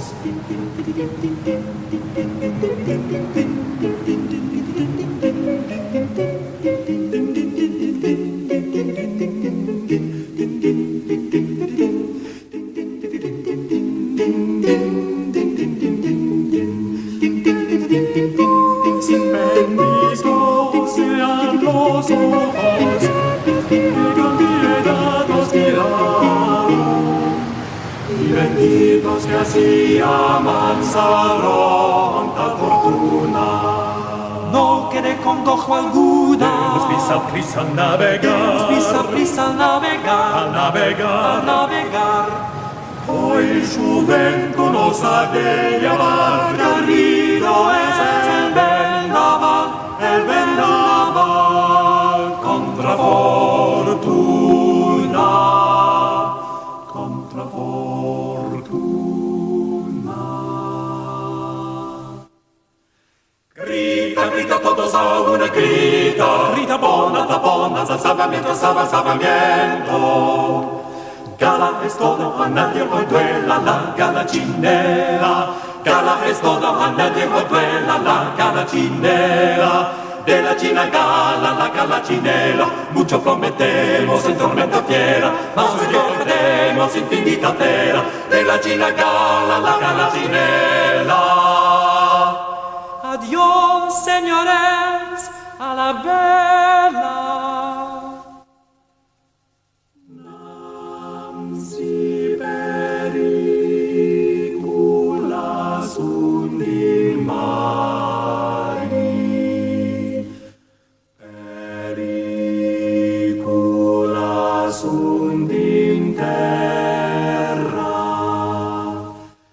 benditos sean los ojos que con piedad miraron, y benditos que así amansaron tal fortuna. No quede congojo alguna, nos pisa prisa al navegar, nos pisa prisa al navegar, al navegar, al navegar. Hoy juventud nos ha de llamar, querido es el vendaval, el vendaval contra fortuna, contra fortuna. Grita, grita todos a una, grita, grita bonanza, bonanza, salvamiento, salva, salvamiento. Gala es todo, a nadie hoy duela la galachinera. Gala es todo, a nadie hoy duela la galachinera. De la China gala, la galachinera, mucho prometemos en tormenta fiera, mas hoy creemos infinita cera. De la China gala, la galachinera. Adiós, señores, a la vela. Si pericula sunt in mari, pericula sunt in terra,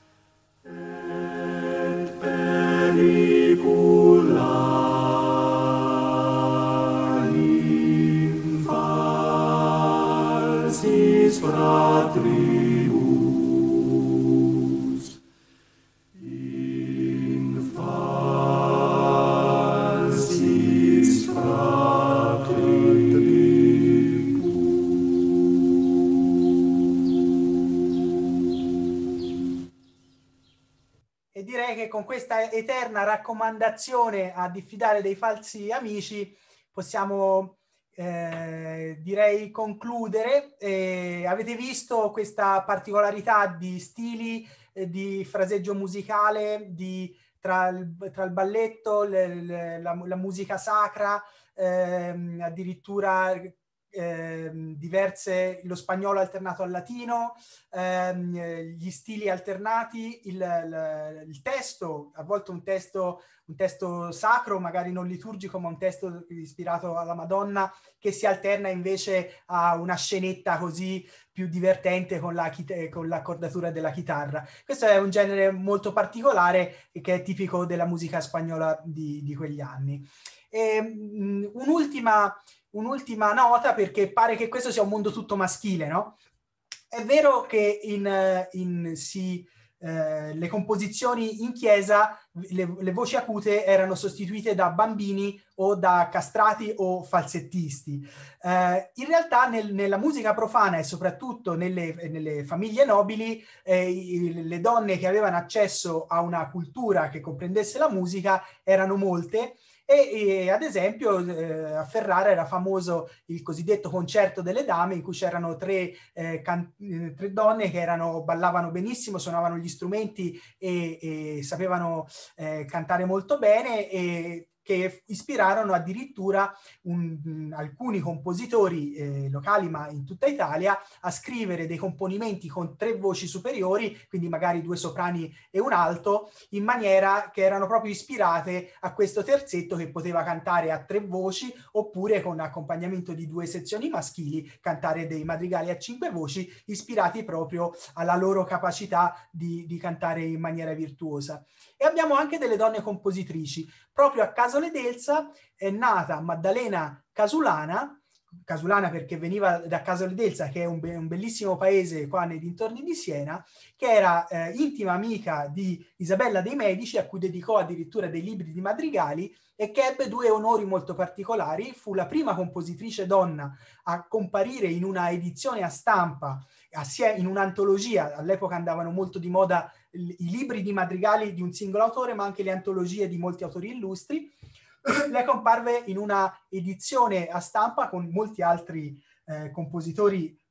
et pericula in falsis fratrius, in falsis fratrius. E direi che con questa eterna raccomandazione a diffidare dei falsi amici possiamo Eh, direi concludere. Eh, avete visto questa particolarità di stili, eh, di fraseggio musicale, di, tra, il, tra il balletto, le, le, la, la musica sacra, ehm, addirittura ehm, diverse, lo spagnolo alternato al latino, ehm, gli stili alternati, il, il, il testo, a volte un testo un testo sacro, magari non liturgico, ma un testo ispirato alla Madonna, che si alterna invece a una scenetta così più divertente con la con l'accordatura della chitarra. Questo è un genere molto particolare che è tipico della musica spagnola di, di quegli anni. E, um, un'ultima, un'ultima nota, perché pare che questo sia un mondo tutto maschile, no? È vero che in, in si... Eh, le composizioni in chiesa, le, le voci acute erano sostituite da bambini o da castrati o falsettisti. Eh, in realtà nel, nella musica profana e soprattutto nelle, nelle famiglie nobili, eh, le donne che avevano accesso a una cultura che comprendesse la musica erano molte. E, e ad esempio eh, a Ferrara era famoso il cosiddetto concerto delle dame, in cui c'erano tre, eh, can- tre donne che erano, ballavano benissimo, suonavano gli strumenti e, e sapevano eh, cantare molto bene, e che ispirarono addirittura un, un, alcuni compositori eh, locali, ma in tutta Italia, a scrivere dei componimenti con tre voci superiori, quindi magari due soprani e un alto, in maniera che erano proprio ispirate a questo terzetto che poteva cantare a tre voci, oppure con accompagnamento di due sezioni maschili cantare dei madrigali a cinque voci, ispirati proprio alla loro capacità di, di cantare in maniera virtuosa. E abbiamo anche delle donne compositrici. Proprio a Casole d'Elsa è nata Maddalena Casulana, Casulana perché veniva da Casole d'Elsa, che è un, be- un bellissimo paese qua nei dintorni di Siena, che era eh, intima amica di Isabella dei Medici, a cui dedicò addirittura dei libri di madrigali, e che ebbe due onori molto particolari. Fu la prima compositrice donna a comparire in una edizione a stampa, assieme in un'antologia. All'epoca andavano molto di moda i libri di madrigali di un singolo autore, ma anche le antologie di molti autori illustri. Lei comparve in una edizione a stampa con molti altri eh, compositori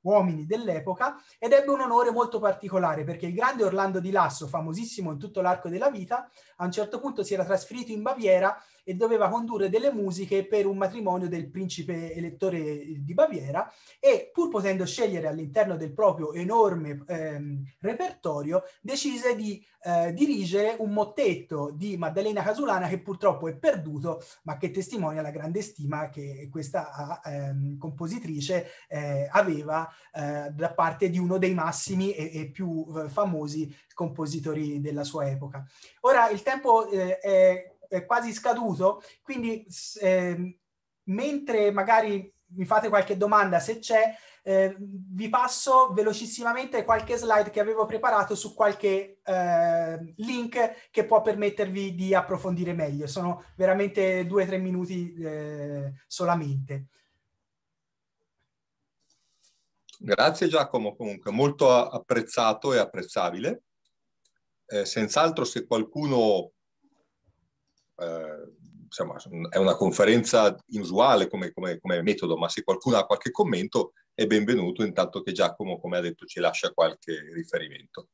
uomini dell'epoca, ed ebbe un onore molto particolare perché il grande Orlando di Lasso, famosissimo in tutto l'arco della vita, a un certo punto si era trasferito in Baviera e doveva condurre delle musiche per un matrimonio del principe elettore di Baviera, e pur potendo scegliere all'interno del proprio enorme ehm, repertorio, decise di eh, dirigere un mottetto di Maddalena Casulana che purtroppo è perduto, ma che testimonia la grande stima che questa ehm, compositrice eh, aveva eh, da parte di uno dei massimi e, e più eh, famosi compositori della sua epoca. Ora il tempo eh, è è quasi scaduto, quindi eh, mentre magari mi fate qualche domanda, se c'è, eh, vi passo velocissimamente qualche slide che avevo preparato su qualche eh, link che può permettervi di approfondire meglio. Sono veramente due o tre minuti eh, solamente. Grazie Giacomo, comunque molto apprezzato e apprezzabile. Eh, senz'altro se qualcuno... Eh, insomma, è una conferenza inusuale come, come, come metodo, ma se qualcuno ha qualche commento è benvenuto, intanto che Giacomo, come ha detto, ci lascia qualche riferimento.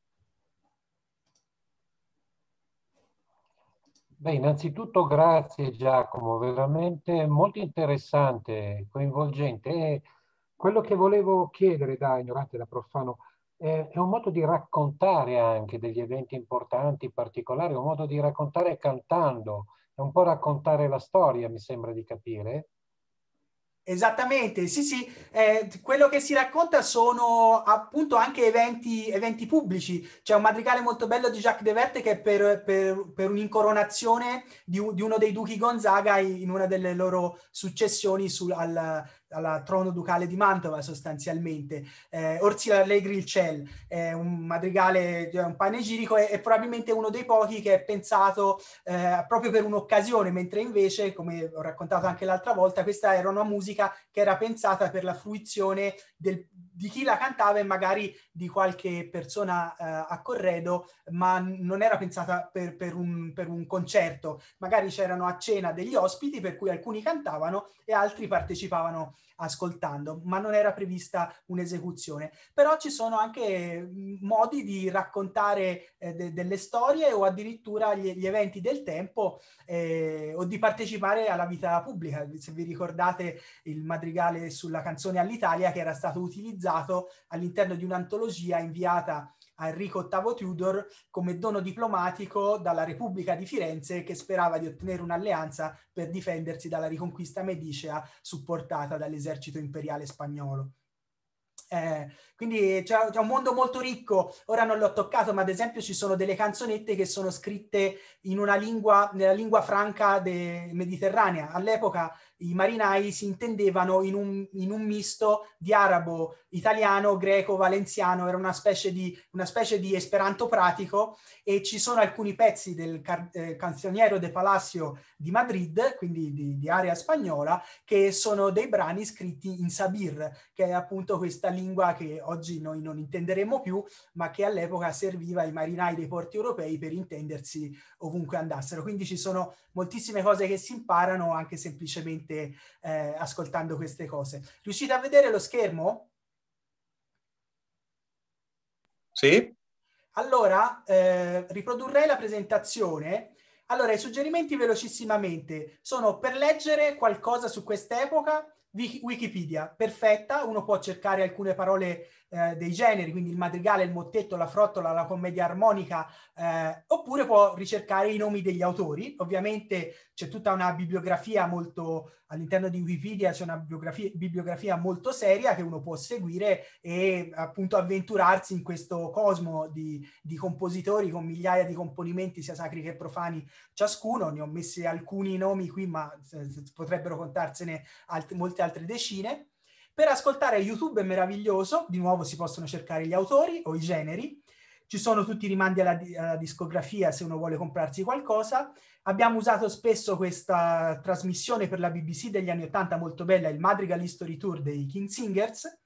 Beh, innanzitutto grazie Giacomo, veramente molto interessante, coinvolgente. E quello che volevo chiedere da ignorante, da profano, è, è un modo di raccontare anche degli eventi importanti, particolari, un modo di raccontare cantando, è un po' raccontare la storia, mi sembra di capire. Esattamente, sì sì, eh, quello che si racconta sono appunto anche eventi, eventi pubblici. C'è un madrigale molto bello di Jacques de Verte che è per, per, per un'incoronazione di, di uno dei duchi Gonzaga in una delle loro successioni sul, al, al trono ducale di Mantova sostanzialmente. Eh, Orsi Allegri il Ciel è un madrigale, un panegirico, e è probabilmente uno dei pochi che è pensato eh, proprio per un'occasione, mentre invece, come ho raccontato anche l'altra volta, questa era una musica che era pensata per la fruizione del, di chi la cantava e magari di qualche persona eh, a corredo, ma non era pensata per, per, un, per un concerto. Magari c'erano a cena degli ospiti per cui alcuni cantavano e altri partecipavano ascoltando, ma non era prevista un'esecuzione. Però ci sono anche modi di raccontare eh, de delle storie o addirittura gli, gli eventi del tempo eh, o di partecipare alla vita pubblica. Se vi ricordate il madrigale sulla canzone all'Italia, che era stato utilizzato all'interno di un'antologia inviata a Enrico ottavo Tudor come dono diplomatico dalla Repubblica di Firenze, che sperava di ottenere un'alleanza per difendersi dalla riconquista medicea supportata dall'esercito imperiale spagnolo. Eh, quindi c'è un mondo molto ricco. Ora non l'ho toccato, ma ad esempio ci sono delle canzonette che sono scritte in una lingua, nella lingua franca mediterranea. All'epoca i marinai si intendevano in un, in un misto di arabo, italiano, greco, valenziano. Era una specie di, una specie di esperanto pratico, e ci sono alcuni pezzi del car eh, Canzoniero de Palacio di Madrid, quindi di, di area spagnola, che sono dei brani scritti in sabir, che è appunto questa lingua che oggi noi non intenderemo più, ma che all'epoca serviva ai marinai dei porti europei per intendersi ovunque andassero. Quindi ci sono moltissime cose che si imparano anche semplicemente eh, ascoltando queste cose. Riuscite a vedere lo schermo? Sì. Allora, eh, riprodurrei la presentazione. Allora, i suggerimenti velocissimamente sono per leggere qualcosa su quest'epoca. Wikipedia, perfetta, uno può cercare alcune parole eh, dei generi, quindi il madrigale, il mottetto, la frottola, la commedia armonica, eh, oppure può ricercare i nomi degli autori. Ovviamente c'è tutta una bibliografia molto, all'interno di Wikipedia c'è una bibliografia, bibliografia molto seria che uno può seguire e appunto avventurarsi in questo cosmo di, di compositori con migliaia di componimenti sia sacri che profani ciascuno. Ne ho messi alcuni nomi qui, ma potrebbero contarsene alt- molte altre decine. Per ascoltare YouTube è meraviglioso, di nuovo si possono cercare gli autori o i generi, ci sono tutti i rimandi alla, alla discografia se uno vuole comprarsi qualcosa. Abbiamo usato spesso questa trasmissione per la B B C degli anni ottanta molto bella, il Madrigal History Tour dei King Singers.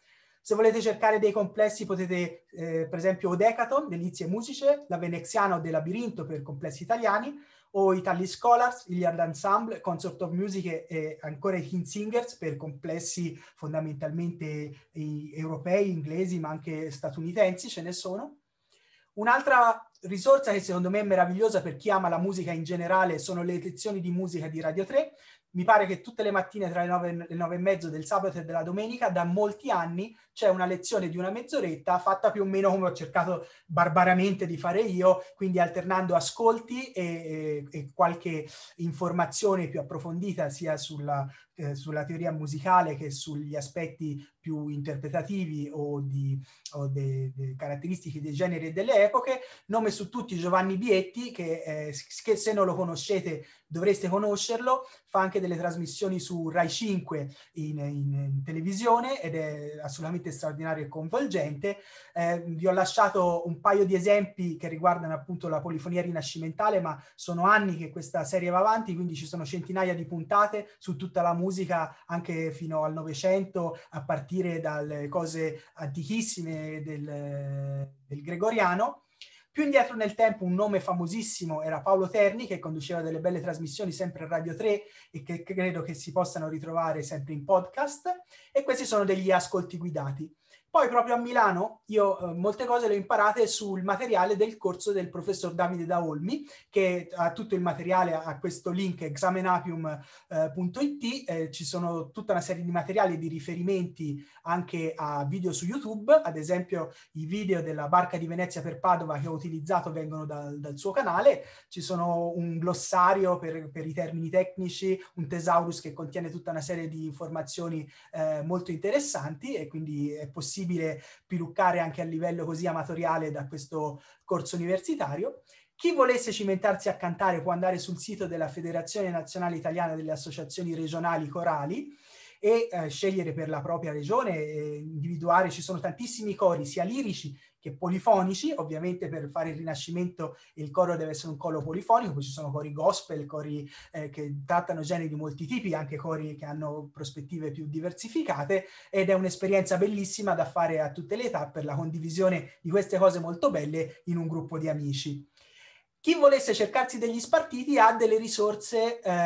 Se volete cercare dei complessi potete, eh, per esempio, Odecaton, Delizie Musiche, la Veneziana o De Labirinto per complessi italiani, o Italy Scholars, Iliad Ensemble, Consort of Music e, e ancora i Kinsingers per complessi fondamentalmente i, europei, inglesi, ma anche statunitensi, ce ne sono. Un'altra risorsa che secondo me è meravigliosa per chi ama la musica in generale sono le lezioni di musica di Radio tre. Mi pare che tutte le mattine tra le nove e le nove e mezzo del sabato e della domenica, da molti anni, c'è una lezione di una mezz'oretta fatta più o meno come ho cercato barbaramente di fare io, quindi alternando ascolti e, e, e qualche informazione più approfondita sia sulla, eh, sulla teoria musicale che sugli aspetti più interpretativi o di o de, de caratteristiche dei generi e delle epoche. Nome su tutti Giovanni Bietti, che, eh, che se non lo conoscete dovreste conoscerlo, fa anche delle trasmissioni su Rai cinque in, in, in televisione ed è assolutamente straordinario e coinvolgente. Eh, vi ho lasciato un paio di esempi che riguardano appunto la polifonia rinascimentale, ma sono anni che questa serie va avanti, quindi ci sono centinaia di puntate su tutta la musica anche fino al Novecento, a partire dalle cose antichissime del, del gregoriano. Più indietro nel tempo un nome famosissimo era Paolo Terni, che conduceva delle belle trasmissioni sempre a Radio tre e che credo che si possano ritrovare sempre in podcast, e questi sono degli ascolti guidati. Poi proprio a Milano io eh, molte cose le ho imparate sul materiale del corso del professor Davide Daolmi, che ha tutto il materiale a questo link examenapium punto it. Eh, ci sono tutta una serie di materiali e di riferimenti anche a video su YouTube, ad esempio i video della barca di Venezia per Padova che ho utilizzato vengono dal, dal suo canale. Ci sono un glossario per, per i termini tecnici, un thesaurus che contiene tutta una serie di informazioni eh, molto interessanti, e quindi è possibile piluccare anche a livello così amatoriale da questo corso universitario. Chi volesse cimentarsi a cantare può andare sul sito della Federazione Nazionale Italiana delle Associazioni Regionali Corali e eh, scegliere per la propria regione, e individuare. Ci sono tantissimi cori, sia lirici che polifonici. Ovviamente per fare il Rinascimento il coro deve essere un coro polifonico, poi ci sono cori gospel, cori eh, che trattano generi di molti tipi, anche cori che hanno prospettive più diversificate, ed è un'esperienza bellissima da fare a tutte le età per la condivisione di queste cose molto belle in un gruppo di amici. Chi volesse cercarsi degli spartiti ha delle risorse, eh,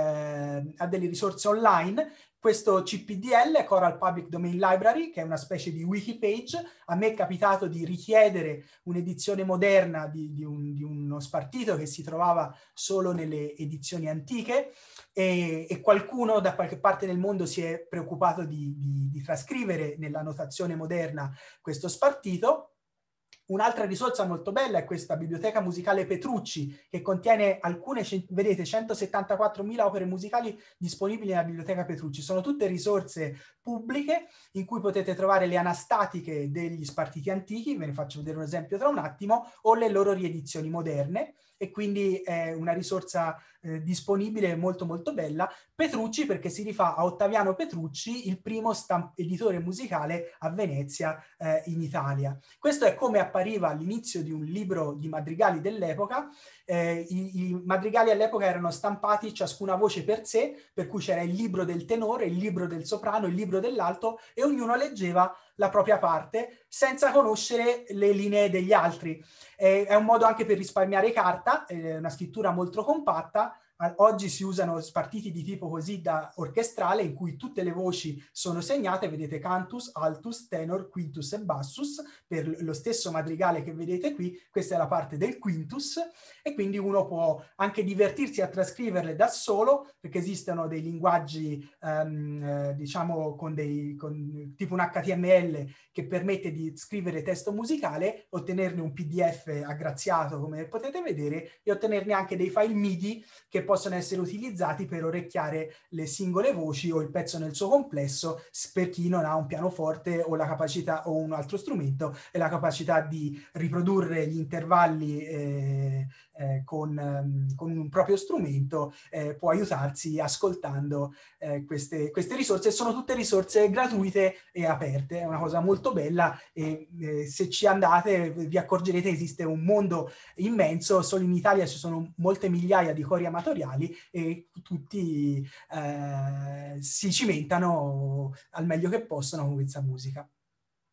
ha delle risorse online. Questo C P D L, Choral Public Domain Library, che è una specie di wiki page. A me è capitato di richiedere un'edizione moderna di, di, un, di uno spartito che si trovava solo nelle edizioni antiche, e, e qualcuno da qualche parte nel mondo si è preoccupato di, di, di trascrivere nella notazione moderna questo spartito. Un'altra risorsa molto bella è questa biblioteca musicale Petrucci, che contiene alcune, vedete, centosettantaquattromila opere musicali disponibili nella biblioteca Petrucci. Sono tutte risorse pubbliche in cui potete trovare le anastatiche degli spartiti antichi, ve ne faccio vedere un esempio tra un attimo, o le loro riedizioni moderne, e quindi è una risorsa eh, disponibile molto molto bella. Petrucci perché si rifà a Ottaviano Petrucci, il primo editore musicale a Venezia eh, in Italia. Questo è come appariva all'inizio di un libro di madrigali dell'epoca. Eh, i, i madrigali all'epoca erano stampati ciascuna voce per sé, per cui c'era il libro del tenore, il libro del soprano, il libro dell'alto, e ognuno leggeva la propria parte senza conoscere le linee degli altri. Eh, è un modo anche per risparmiare carta, è una scrittura molto compatta. Oggi si usano spartiti di tipo così da orchestrale, in cui tutte le voci sono segnate, vedete cantus, altus, tenor, quintus e bassus, per lo stesso madrigale che vedete qui. Questa è la parte del quintus, e quindi uno può anche divertirsi a trascriverle da solo, perché esistono dei linguaggi um, eh, diciamo con dei con, tipo un H T M L che permette di scrivere testo musicale, ottenerne un P D F aggraziato come potete vedere, e ottenerne anche dei file M I D I che possono essere utilizzati per orecchiare le singole voci o il pezzo nel suo complesso, per chi non ha un pianoforte o la capacità, o un altro strumento, e la capacità di riprodurre gli intervalli eh, eh, con, um, con un proprio strumento. Eh, può aiutarsi ascoltando eh, queste, queste risorse. Sono tutte risorse gratuite e aperte, è una cosa molto bella, e eh, se ci andate vi accorgerete che esiste un mondo immenso. Solo in Italia ci sono molte migliaia di cori amatoriali, e tutti eh, si cimentano al meglio che possono con questa musica.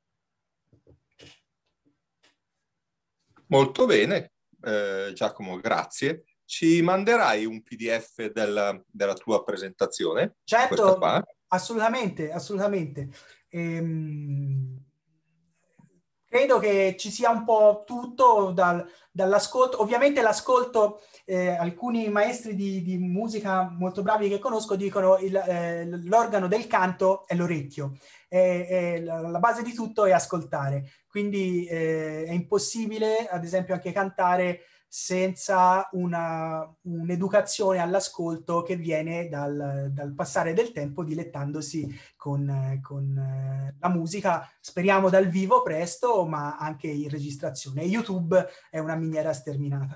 Molto bene, eh, Giacomo, grazie. Ci manderai un P D F della, della tua presentazione? Questa Certo, qua? assolutamente, assolutamente. Ehm, credo che ci sia un po' tutto dal- dall'ascolto. Ovviamente l'ascolto, eh, alcuni maestri di, di musica molto bravi che conosco dicono il, eh, l'organo del canto è l'orecchio. E, e la, la base di tutto è ascoltare. Quindi eh, è impossibile, ad esempio, anche cantare senza una, un'educazione all'ascolto che viene dal, dal passare del tempo dilettandosi con, con eh, la musica, speriamo dal vivo presto, ma anche in registrazione. YouTube è una miniera sterminata.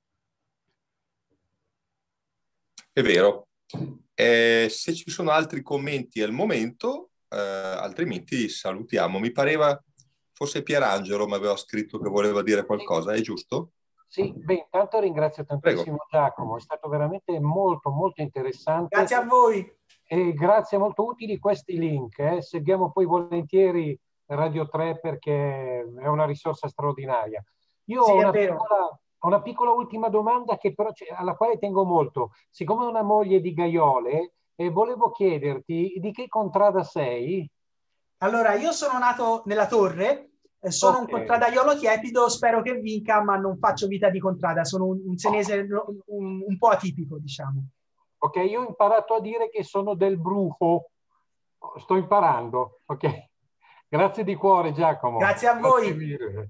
È vero. Eh, se ci sono altri commenti al momento, eh, altrimenti salutiamo. Mi pareva fosse Pierangelo, mi aveva scritto che voleva dire qualcosa, è giusto? Sì, beh, intanto ringrazio tantissimo Prego. Giacomo, è stato veramente molto molto interessante. Grazie a voi. E grazie, molto utili questi link. Eh. Seguiamo poi volentieri Radio tre perché è una risorsa straordinaria. Io Sì, ho è una vero. piccola, ho una piccola ultima domanda che però c'è- alla quale tengo molto. Siccome ho una moglie di Gaiole, eh, volevo chiederti di che contrada sei? Allora, io sono nato nella Torre, eh, sono un Ok. contradaiolo tiepido, spero che vinca, ma non faccio vita di contrada, sono un, un senese un, un po' atipico, diciamo. Ok, io ho imparato a dire che sono del Bruco. Sto imparando, ok? Grazie di cuore, Giacomo. Grazie a Grazie voi. mille.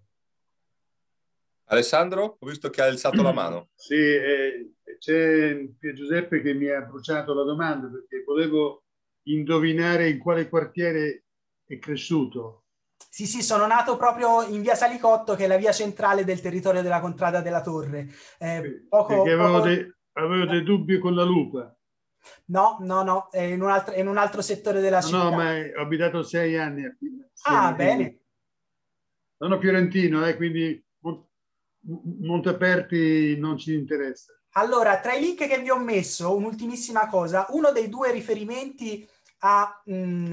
Alessandro, ho visto che hai alzato la mano. Sì, eh, c'è Pier Giuseppe che mi ha bruciato la domanda perché volevo indovinare in quale quartiere è cresciuto. Sì, sì, sono nato proprio in via Salicotto, che è la via centrale del territorio della Contrada della Torre. Eh, poco, Perché avevo, poco... dei, avevo dei dubbi con la Lupa. No, no, no, è in un altro, è in un altro settore della No, città. no, ma ho abitato sei anni a Ah, Siena, bene. quindi sono fiorentino, eh, quindi Mon- Monteperti non ci interessa. Allora, tra i link che vi ho messo, un'ultimissima cosa, uno dei due riferimenti a, mh,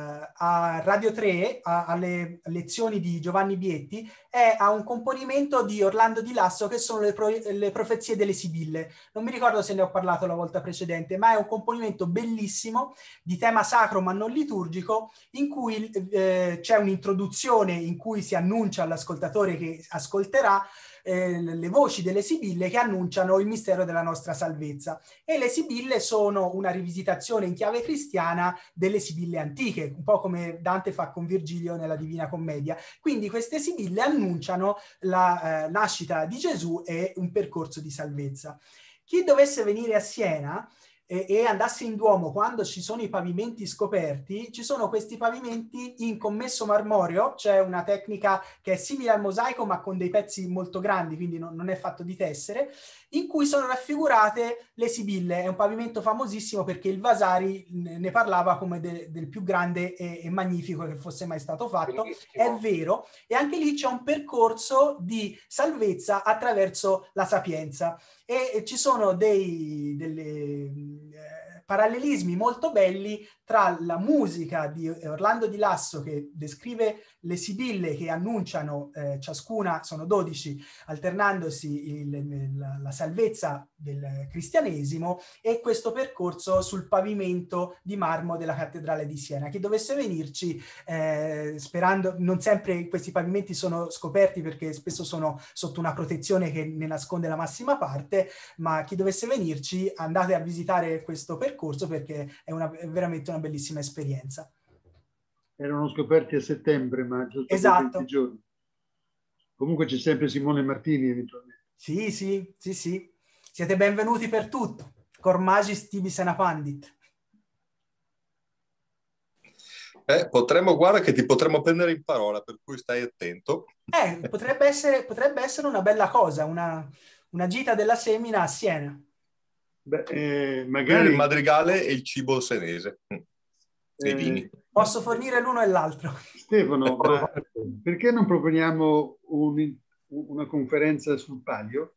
a Radio tre, a, alle lezioni di Giovanni Bietti, è a un componimento di Orlando Di Lasso che sono le, pro, le profezie delle Sibille. Non mi ricordo se ne ho parlato la volta precedente, ma è un componimento bellissimo di tema sacro ma non liturgico, in cui eh, c'è un'introduzione in cui si annuncia all'ascoltatore che ascolterà Eh, le voci delle Sibille che annunciano il mistero della nostra salvezza, e le Sibille sono una rivisitazione in chiave cristiana delle Sibille antiche, un po' come Dante fa con Virgilio nella Divina Commedia. Quindi queste Sibille annunciano la eh, nascita di Gesù e un percorso di salvezza. Chi dovesse venire a Siena e, e andasse in Duomo quando ci sono i pavimenti scoperti, ci sono questi pavimenti in commesso marmoreo, c'è una tecnica che è simile al mosaico ma con dei pezzi molto grandi, quindi non, non è fatto di tessere, in cui sono raffigurate le Sibille. È un pavimento famosissimo perché il Vasari ne parlava come de, del più grande e, e magnifico che fosse mai stato fatto. Bellissimo. È vero, e anche lì c'è un percorso di salvezza attraverso la sapienza. E, e ci sono dei delle, eh, parallelismi molto belli tra la musica di Orlando Di Lasso, che descrive le Sibille che annunciano, eh, ciascuna sono dodici, alternandosi il, la, la salvezza del cristianesimo, e questo percorso sul pavimento di marmo della cattedrale di Siena. Chi dovesse venirci, eh, sperando, non sempre questi pavimenti sono scoperti perché spesso sono sotto una protezione che ne nasconde la massima parte, ma chi dovesse venirci, andate a visitare questo percorso perché è, una, è veramente una bellissima esperienza. Erano scoperti a settembre, ma giusto esatto. per venti giorni. Comunque c'è sempre Simone Martini eventualmente. Sì, sì, sì, sì. Siete benvenuti per tutto. Cor magis tibi senapandit. Eh, potremmo, guarda che ti potremmo prendere in parola, per cui stai attento. Eh, potrebbe essere, potrebbe essere una bella cosa, una, una gita della semina a Siena. Beh, eh, magari il madrigale e il cibo senese. E eh, i vini. Posso fornire l'uno e l'altro. Stefano, ma perché non proponiamo un, una conferenza sul palio?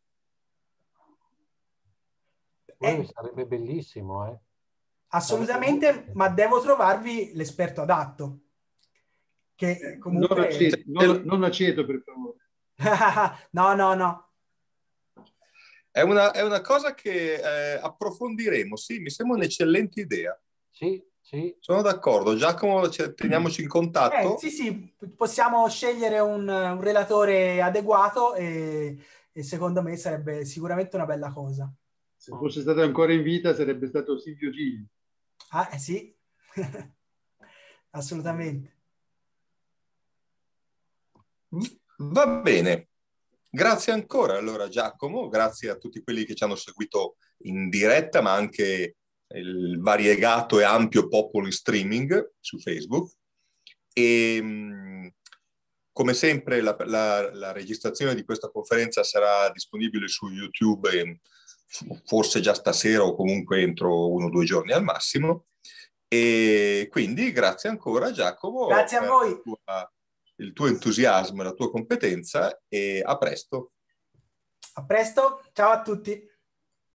Eh, sarebbe bellissimo, eh. Assolutamente, ma devo trovarvi l'esperto adatto. Che comunque... Non aceto, non, non aceto, per favore. No, no, no. È una, è una cosa che eh, approfondiremo, sì, mi sembra un'eccellente idea. Sì, sì. Sono d'accordo. Giacomo, cioè, teniamoci in contatto. Eh, sì, sì, possiamo scegliere un, un relatore adeguato e, e secondo me sarebbe sicuramente una bella cosa. Se fosse stato ancora in vita sarebbe stato Silvio Gigli. Ah, eh sì, assolutamente. Va bene. Grazie ancora allora Giacomo, grazie a tutti quelli che ci hanno seguito in diretta, ma anche il variegato e ampio popolo in streaming su Facebook. E come sempre la, la, la registrazione di questa conferenza sarà disponibile su YouTube e forse già stasera o comunque entro uno o due giorni al massimo. E quindi grazie ancora Giacomo. Grazie a voi. Tua, il tuo entusiasmo e la tua competenza e a presto. A presto, ciao a tutti.